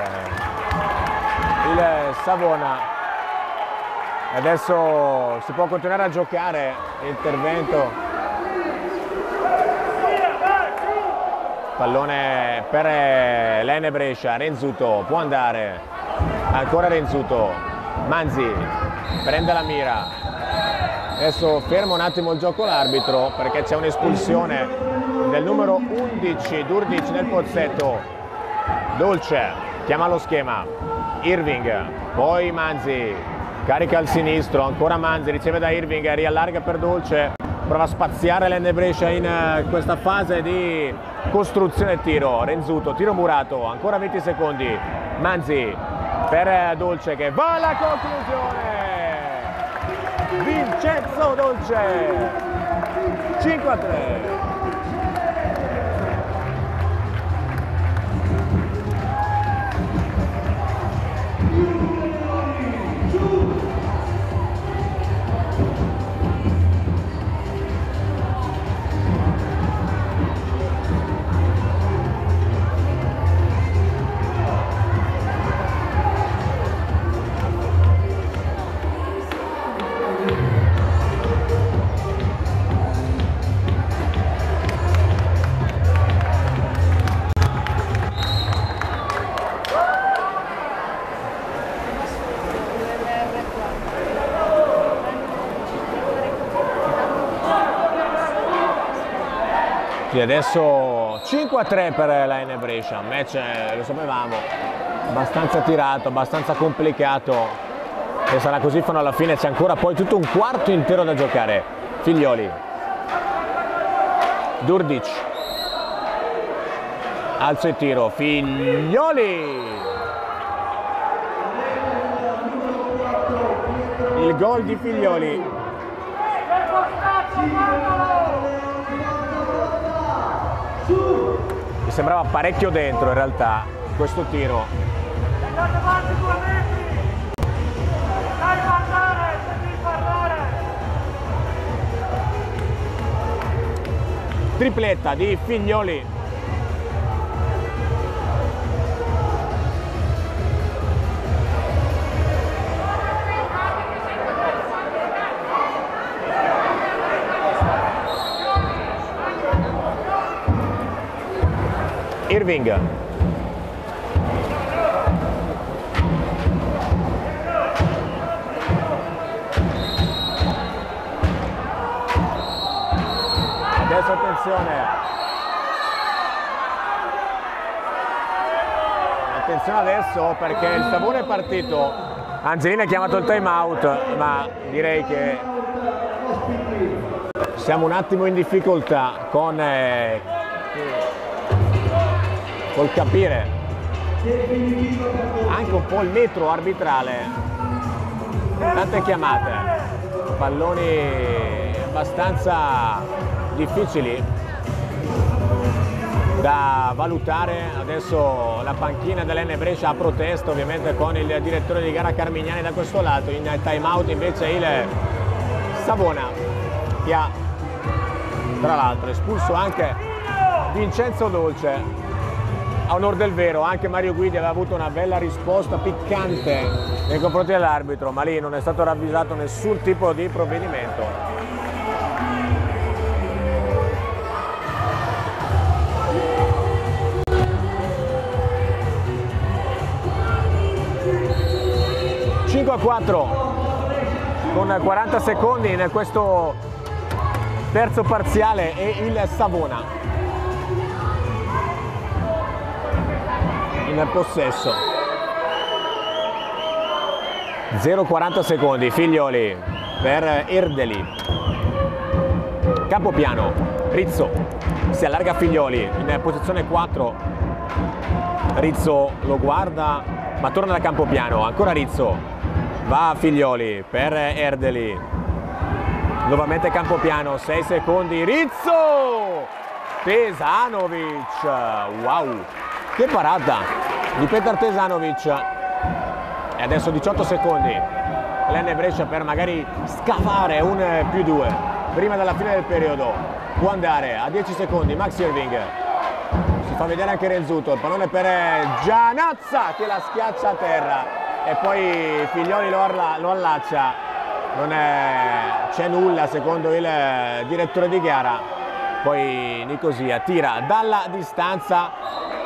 il Savona. Adesso si può continuare a giocare. Intervento. Pallone per l'N Brescia. Renzuto può andare. Ancora Renzuto. Manzi prende la mira. Adesso ferma un attimo il gioco l'arbitro perché c'è un'espulsione del numero 11 Đurđić nel pozzetto. Dolce chiama lo schema. Irving, poi Manzi, carica al sinistro, ancora Manzi, riceve da Irving, riallarga per Dolce, prova a spaziare l'N Brescia in questa fase di costruzione tiro. Renzuto, tiro murato, ancora 20 secondi. Manzi per Dolce che va alla conclusione. Vincenzo Dolce, 5-3. Adesso 5-3 per la N Brescia, un match, lo sapevamo, abbastanza tirato, abbastanza complicato, e sarà così fino alla fine. C'è ancora poi tutto un quarto intero da giocare. Figlioli, Đurđić, alza il tiro, Figlioli, il gol di Figlioli. Mi sembrava parecchio dentro in realtà questo tiro. Tripletta di Figlioli. Irving. Adesso attenzione adesso perché il Savona è partito. Angelini ha chiamato il time out, ma direi che siamo un attimo in difficoltà con col capire anche un po' il metro arbitrale. Tante chiamate, palloni abbastanza difficili da valutare. Adesso la panchina dell'N Brescia ha protesta ovviamente con il direttore di gara Carmignani da questo lato. In time out invece il Savona, che ha tra l'altro espulso anche Vincenzo Dolce. A onor del vero, anche Mario Guidi aveva avuto una bella risposta piccante nei confronti dell'arbitro, ma lì non è stato ravvisato nessun tipo di provvedimento. (5-4) con 40 secondi in questo terzo parziale e il Savona in possesso. 0,40 secondi. Figlioli per Erdeli. Campopiano, Rizzo si allarga Figlioli in posizione 4. Rizzo lo guarda ma torna da Campopiano, ancora Rizzo, va Figlioli per Erdeli, nuovamente Campopiano, 6 secondi, Rizzo, Tesanovic, wow, che parata di Petar Tesanovic. E adesso 18 secondi l'N Brescia per magari scavare un +2 prima della fine del periodo. Può andare a 10 secondi Max Irving, si fa vedere anche Renzuto, il pallone per Gianazza che la schiaccia a terra e poi Figlioli lo allaccia. Non c'è nulla secondo il direttore di gara. Poi Nicosia tira dalla distanza.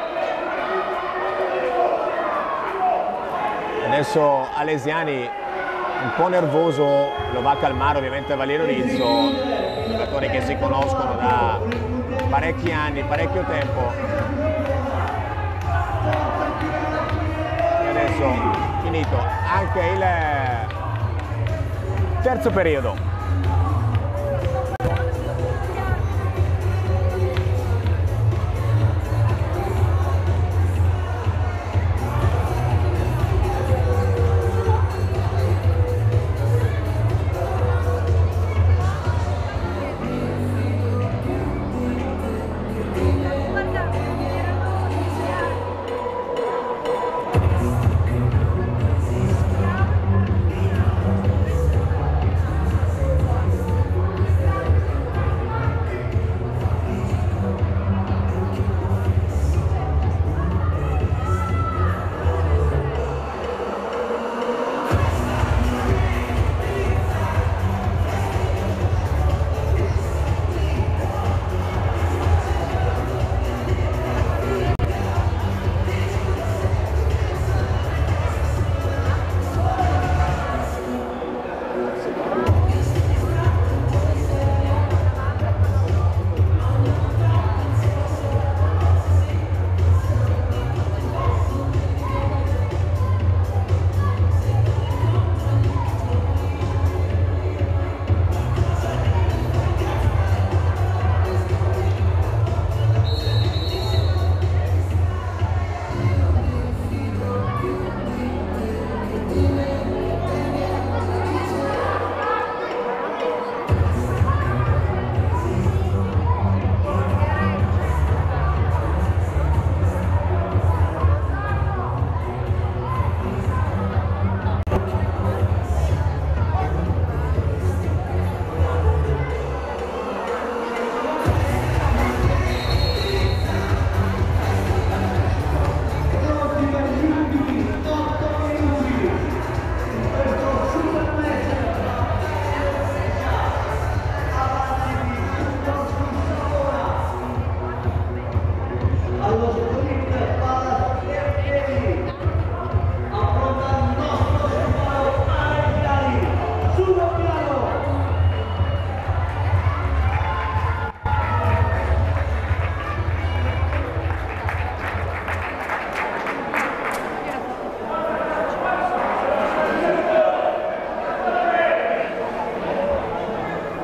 Adesso Alesiani un po' nervoso, lo va a calmare ovviamente Valerio Rizzo, giocatori che si conoscono da parecchi anni, parecchio tempo. E adesso finito anche il terzo periodo.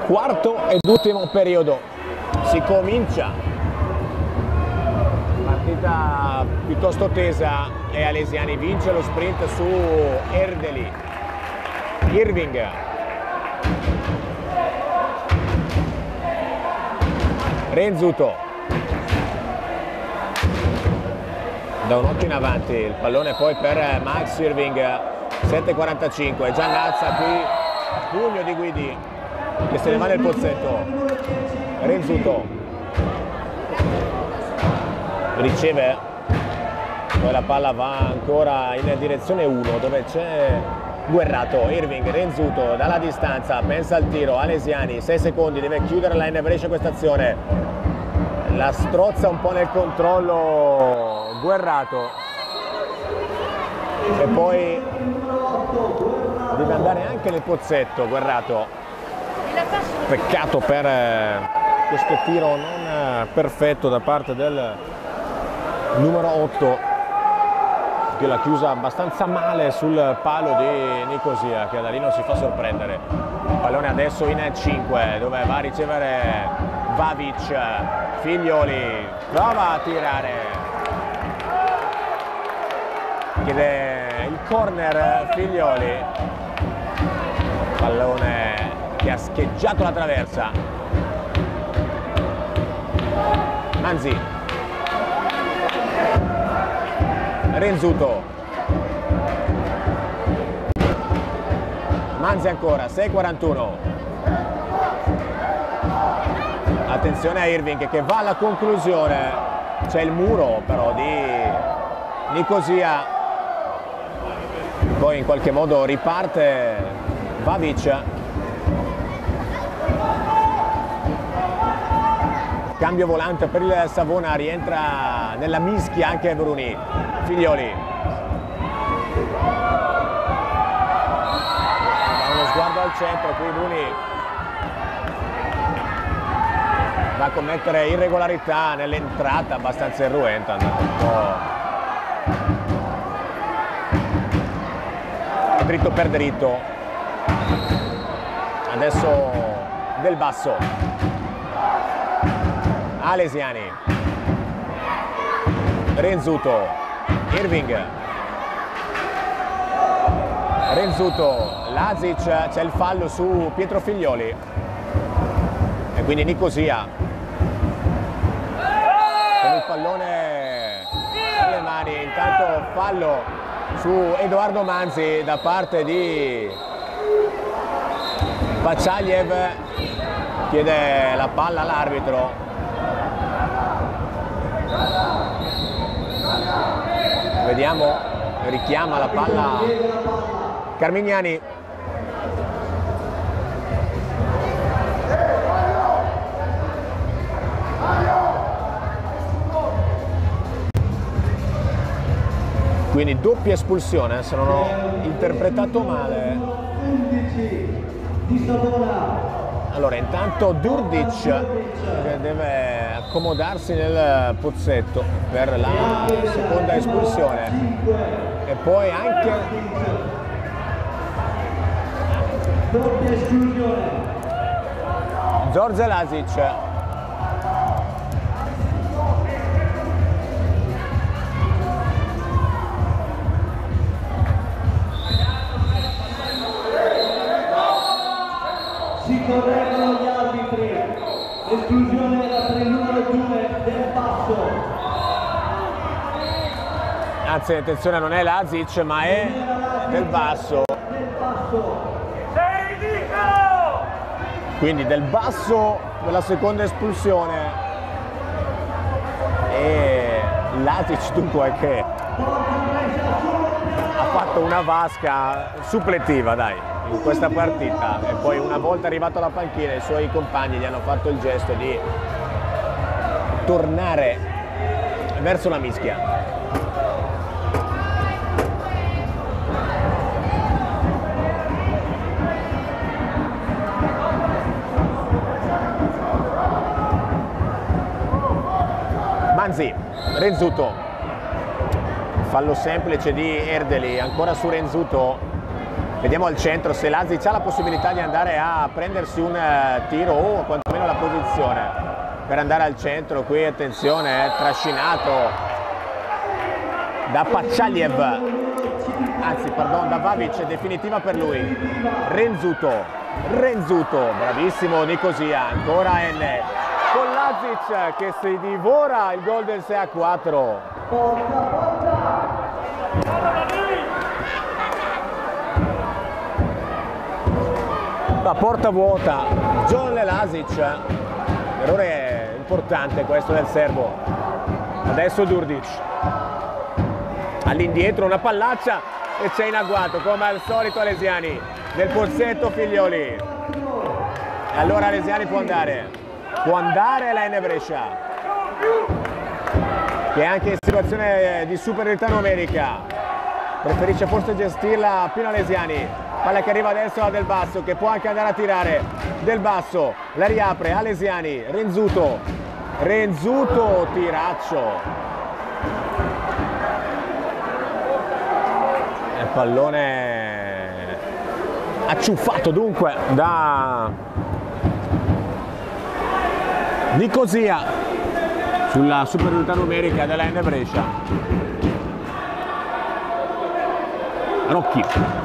quarto ed ultimo periodo, si comincia. Partita piuttosto tesa e Alesiani vince lo sprint su Erdeli. Irving. Renzuto. Da un occhio in avanti, il pallone poi per Max Irving, 7:45, Giannazza qui, pugno di Guidi che se ne va nel pozzetto. Renzuto riceve, poi la palla va ancora in direzione 1 dove c'è Guerrato. Irving, Renzuto dalla distanza, pensa al tiro, Alesiani, 6 secondi, deve chiudere la Brescia questa azione, la strozza un po' nel controllo Guerrato e poi deve andare anche nel pozzetto Guerrato. Peccato per questo tiro non perfetto da parte del numero 8 che l'ha chiusa abbastanza male sul palo di Nicosia, che da lì non si fa sorprendere. Il pallone adesso in 5 dove va a ricevere Vavic. Figlioli prova a tirare, chiede il corner Figlioli, pallone che ha scheggiato la traversa. Manzi, Renzuto, Manzi ancora, 6:41. Attenzione a Irving che va alla conclusione, c'è il muro però di Nicosia, poi in qualche modo riparte Vavic. Cambio volante per il Savona, rientra nella mischia anche Bruni. Figlioli. Da uno sguardo al centro, qui Bruni va a commettere irregolarità nell'entrata abbastanza irruenta, andando un po' dritto per dritto. Adesso Del Basso, Alesiani, Renzuto, Irving, Renzuto, Lazic, c'è il fallo su Pietro Figlioli e quindi Nicosia con il pallone nelle mani. Intanto fallo su Edoardo Manzi da parte di Vacaliev, chiede la palla all'arbitro. Vediamo, richiama la palla Carmignani. Quindi doppia espulsione, se non ho interpretato male. Allora, intanto Durdic che deve accomodarsi nel pozzetto per la seconda espulsione e poi anche Zorze Lazic. Si correggono gli arbitri, l'esclusione era per il numero 2 Del Basso. Anzi, attenzione, non è Lazic ma è Del Basso. Quindi Del Basso per la seconda espulsione e Lazic dunque che ha fatto una vasca suppletiva, dai, in questa partita, e poi una volta arrivato alla panchina i suoi compagni gli hanno fatto il gesto di tornare verso la mischia. Manzi, Renzuto, fallo semplice di Erdeli, ancora su Renzuto, Vediamo al centro se Lazic ha la possibilità di andare a prendersi un tiro o quantomeno la posizione per andare al centro. Qui attenzione, trascinato da Paccialiev, anzi pardon, da Vavic, definitiva per lui. Renzuto, bravissimo Nicosia, ancora N con Lazic che si divora il gol del 6-4. La porta vuota, John Lazic, errore importante questo del serbo. Adesso Đurđić, all'indietro una pallaccia e c'è in agguato come al solito Alesiani nel pozzetto Figlioli. Allora Alesiani può andare la N Brescia, che è anche in situazione di superiorità numerica, preferisce forse gestirla Pino Alesiani. Palla che arriva adesso a Del Basso, che può anche andare a tirare. Del Basso la riapre Alesiani, Renzuto, tiraccio. Il pallone acciuffato dunque da Nicosia sulla superiorità numerica della N Brescia. Rocchi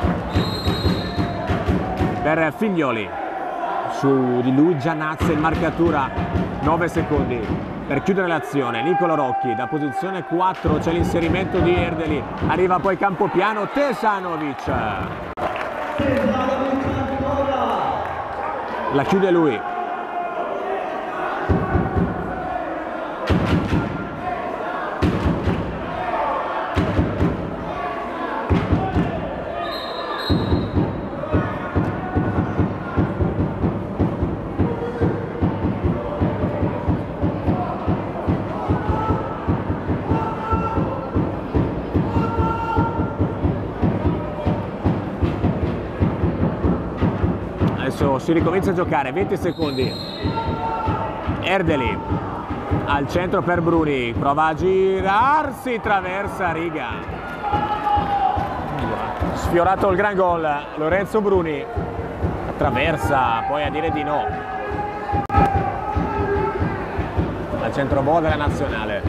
per Figlioli, su di lui Gianazza in marcatura, 9 secondi per chiudere l'azione. Nicolo Rocchi da posizione 4, c'è l'inserimento di Erdeli, arriva poi Campopiano, Tesanovic, la chiude lui. Si ricomincia a giocare, 20 secondi. Erdeli al centro per Bruni, prova a girarsi, traversa riga. Sfiorato il gran gol, Lorenzo Bruni attraversa, poi a dire di no. Al centro boh della nazionale.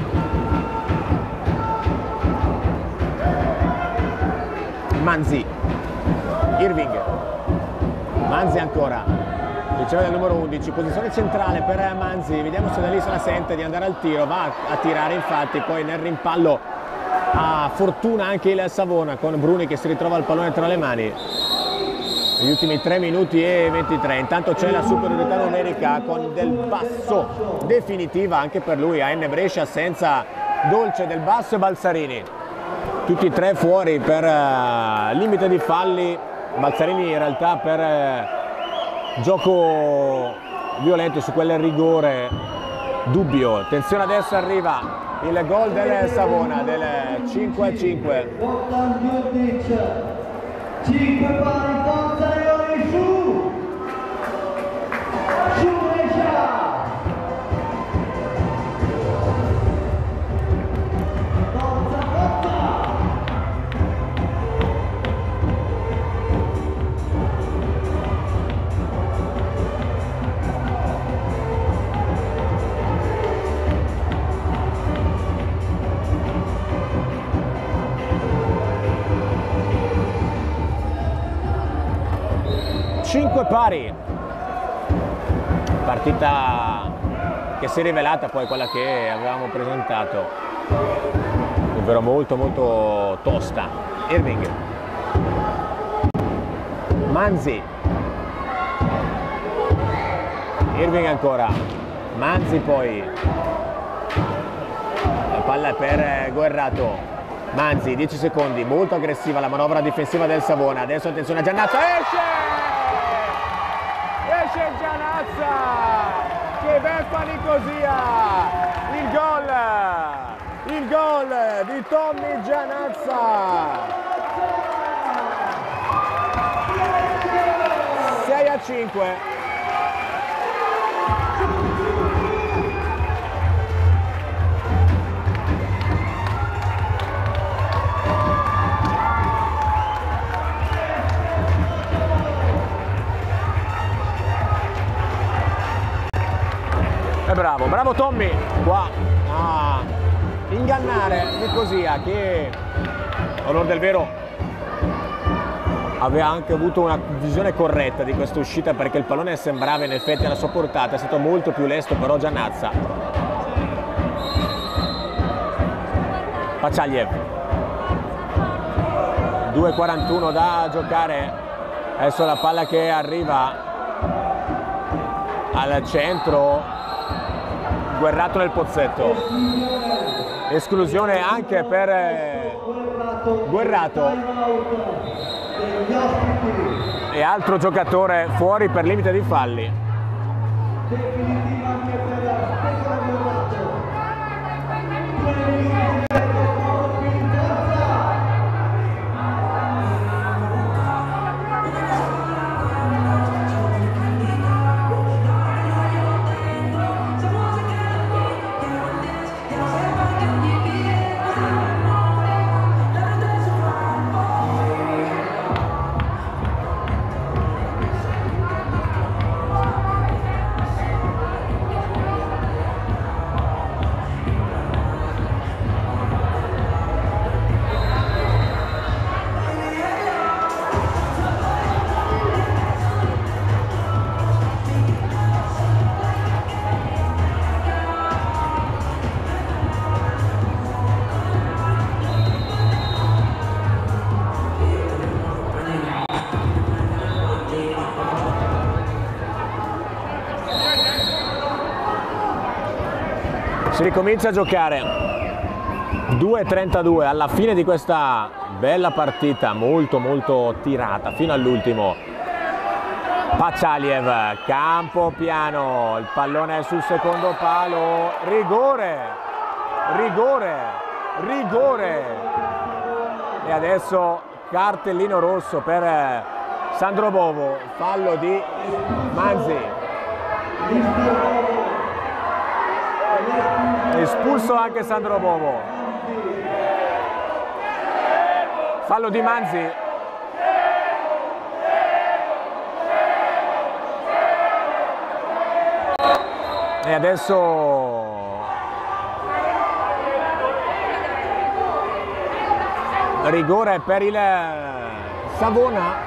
Manzi, Irving. Manzi ancora, riceve del numero 11, posizione centrale per Manzi, vediamo se da lì se la sente di andare al tiro, va a tirare infatti, poi nel rimpallo ha fortuna anche il Savona con Bruni che si ritrova il pallone tra le mani. Negli ultimi 3 minuti e 23, intanto c'è la superiorità numerica con Del Basso, definitiva anche per lui, a N Brescia senza Dolce, Del Basso e Balzarini. Tutti e tre fuori per limite di falli. Balzarini in realtà per gioco violento su quel rigore dubbio. Attenzione, adesso arriva il gol del Savona del 5-5. 5 pari, forza Leoni, su Brescia. Cinque pari, partita che si è rivelata poi quella che avevamo presentato, ovvero molto tosta. Irving, Manzi, Irving ancora, Manzi poi, la palla è per Guerrato, Manzi 10 secondi, molto aggressiva la manovra difensiva del Savona, adesso attenzione a Giannazza, esce Giannazza che beffa Nicosia, il gol di Tommy Giannazza, 6-5. E bravo, bravo Tommy qua a ingannare Nicosia, che all'onor del vero aveva anche avuto una visione corretta di questa uscita, perché il pallone sembrava in effetti alla sua portata, è stato molto più lesto però Giannazza. Paccialiev, 2:41 da giocare, adesso la palla che arriva al centro, Guerrato nel pozzetto, esclusione anche per Guerrato e altro giocatore fuori per limite di falli. Si ricomincia a giocare, 2:32 alla fine di questa bella partita, molto tirata fino all'ultimo. Paccialiev, campo piano, il pallone è sul secondo palo, rigore, e adesso cartellino rosso per Sandro Bovo, fallo di Manzi. Espulso anche Sandro Bovo, fallo di Manzi. E adesso rigore per il Savona.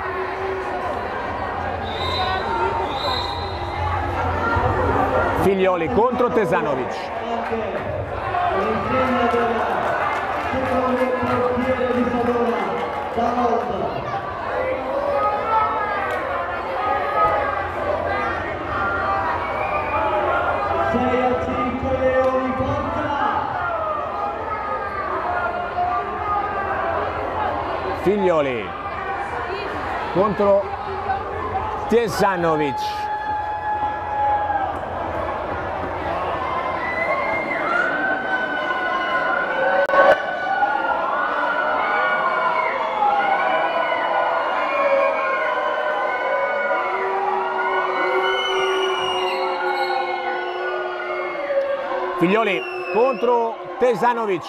Figlioli contro Tesanovic. Figlioli contro Tesanovic. Figlioli contro Tesanovic.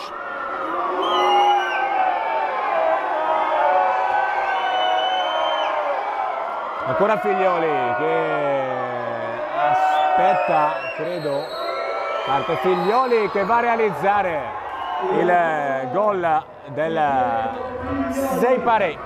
Ancora Figlioli che aspetta, credo, parte Figlioli che va a realizzare il gol del 6 pari.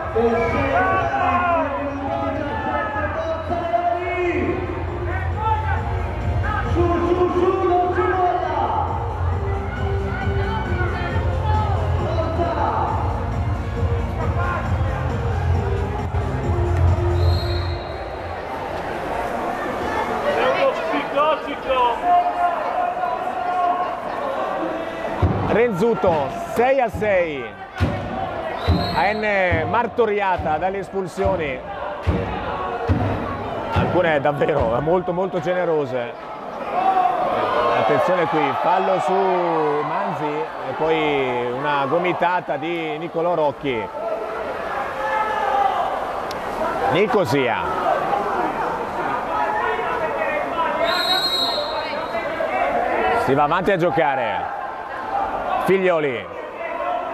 Renzuto 6-6, AN martoriata dalle espulsioni, alcune davvero molto generose. Attenzione qui, fallo su Manzi e poi una gomitata di Nicolò Rocchi. Nicosia. Si va avanti a giocare. Figlioli.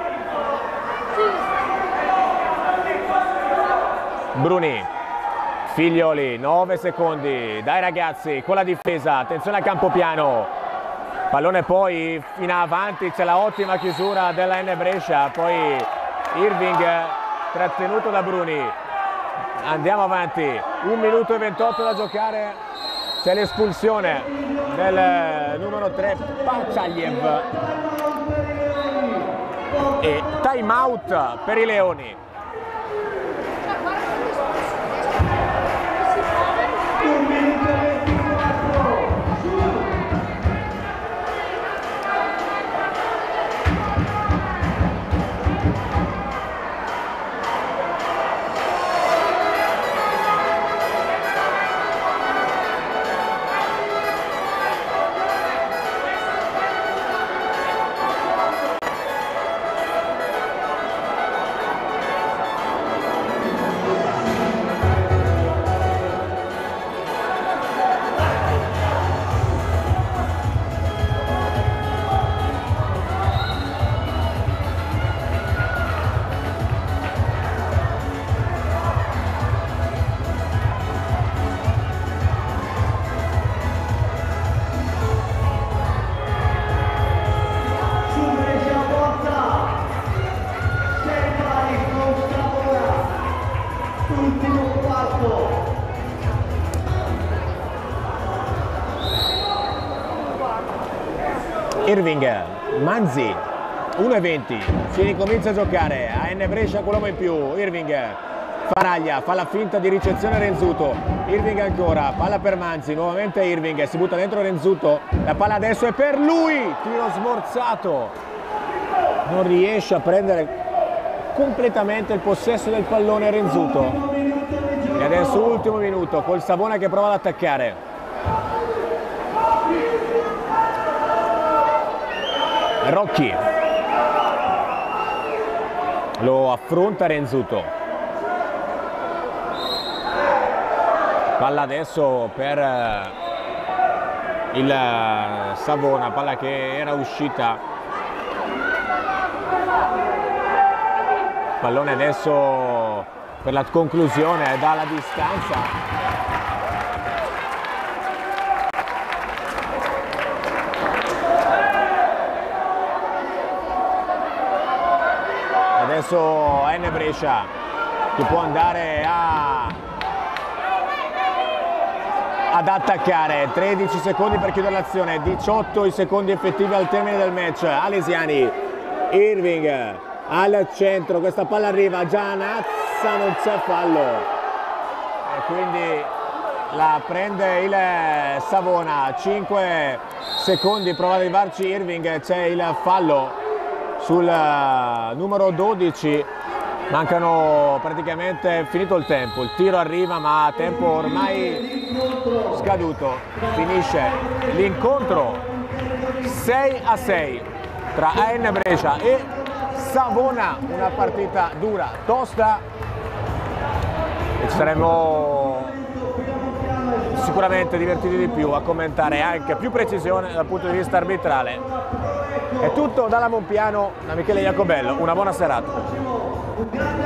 Bruni. Figlioli, 9 secondi, dai ragazzi, con la difesa, attenzione al campo piano, pallone poi in avanti, c'è la ottima chiusura della N Brescia, poi Irving trattenuto da Bruni, andiamo avanti, 1 minuto e 28 da giocare, c'è l'espulsione del numero 3 Pachagliev e time out per i Leoni. Irving, Manzi, 1:20, si ricomincia a giocare, a N Brescia con l'uomo in più, Irving, Faraglia, fa la finta di ricezione Renzuto, Irving ancora, palla per Manzi, nuovamente Irving, si butta dentro Renzuto, la palla adesso è per lui, tiro smorzato, non riesce a prendere completamente il possesso del pallone Renzuto, e adesso ultimo minuto, col Savona che prova ad attaccare. Rocchi lo affronta Renzuto, palla adesso per il Savona, palla che era uscita, pallone adesso per la conclusione dalla distanza. Adesso N Brescia che può andare ad attaccare, 13 secondi per chiudere l'azione, 18 i secondi effettivi al termine del match. Alesiani, Irving al centro, questa palla arriva, Gianazza, non c'è fallo e quindi la prende il Savona, 5 secondi, prova ad arrivarci Irving, c'è il fallo sul numero 12, mancano praticamente, finito il tempo, il tiro arriva ma a tempo ormai scaduto, finisce l'incontro 6-6 tra AN Brescia e Savona, una partita dura, tosta e ci saremmo sicuramente divertiti di più a commentare anche più precisione dal punto di vista arbitrale. È tutto dalla Monpiano, da Michele Iacobello, una buona serata.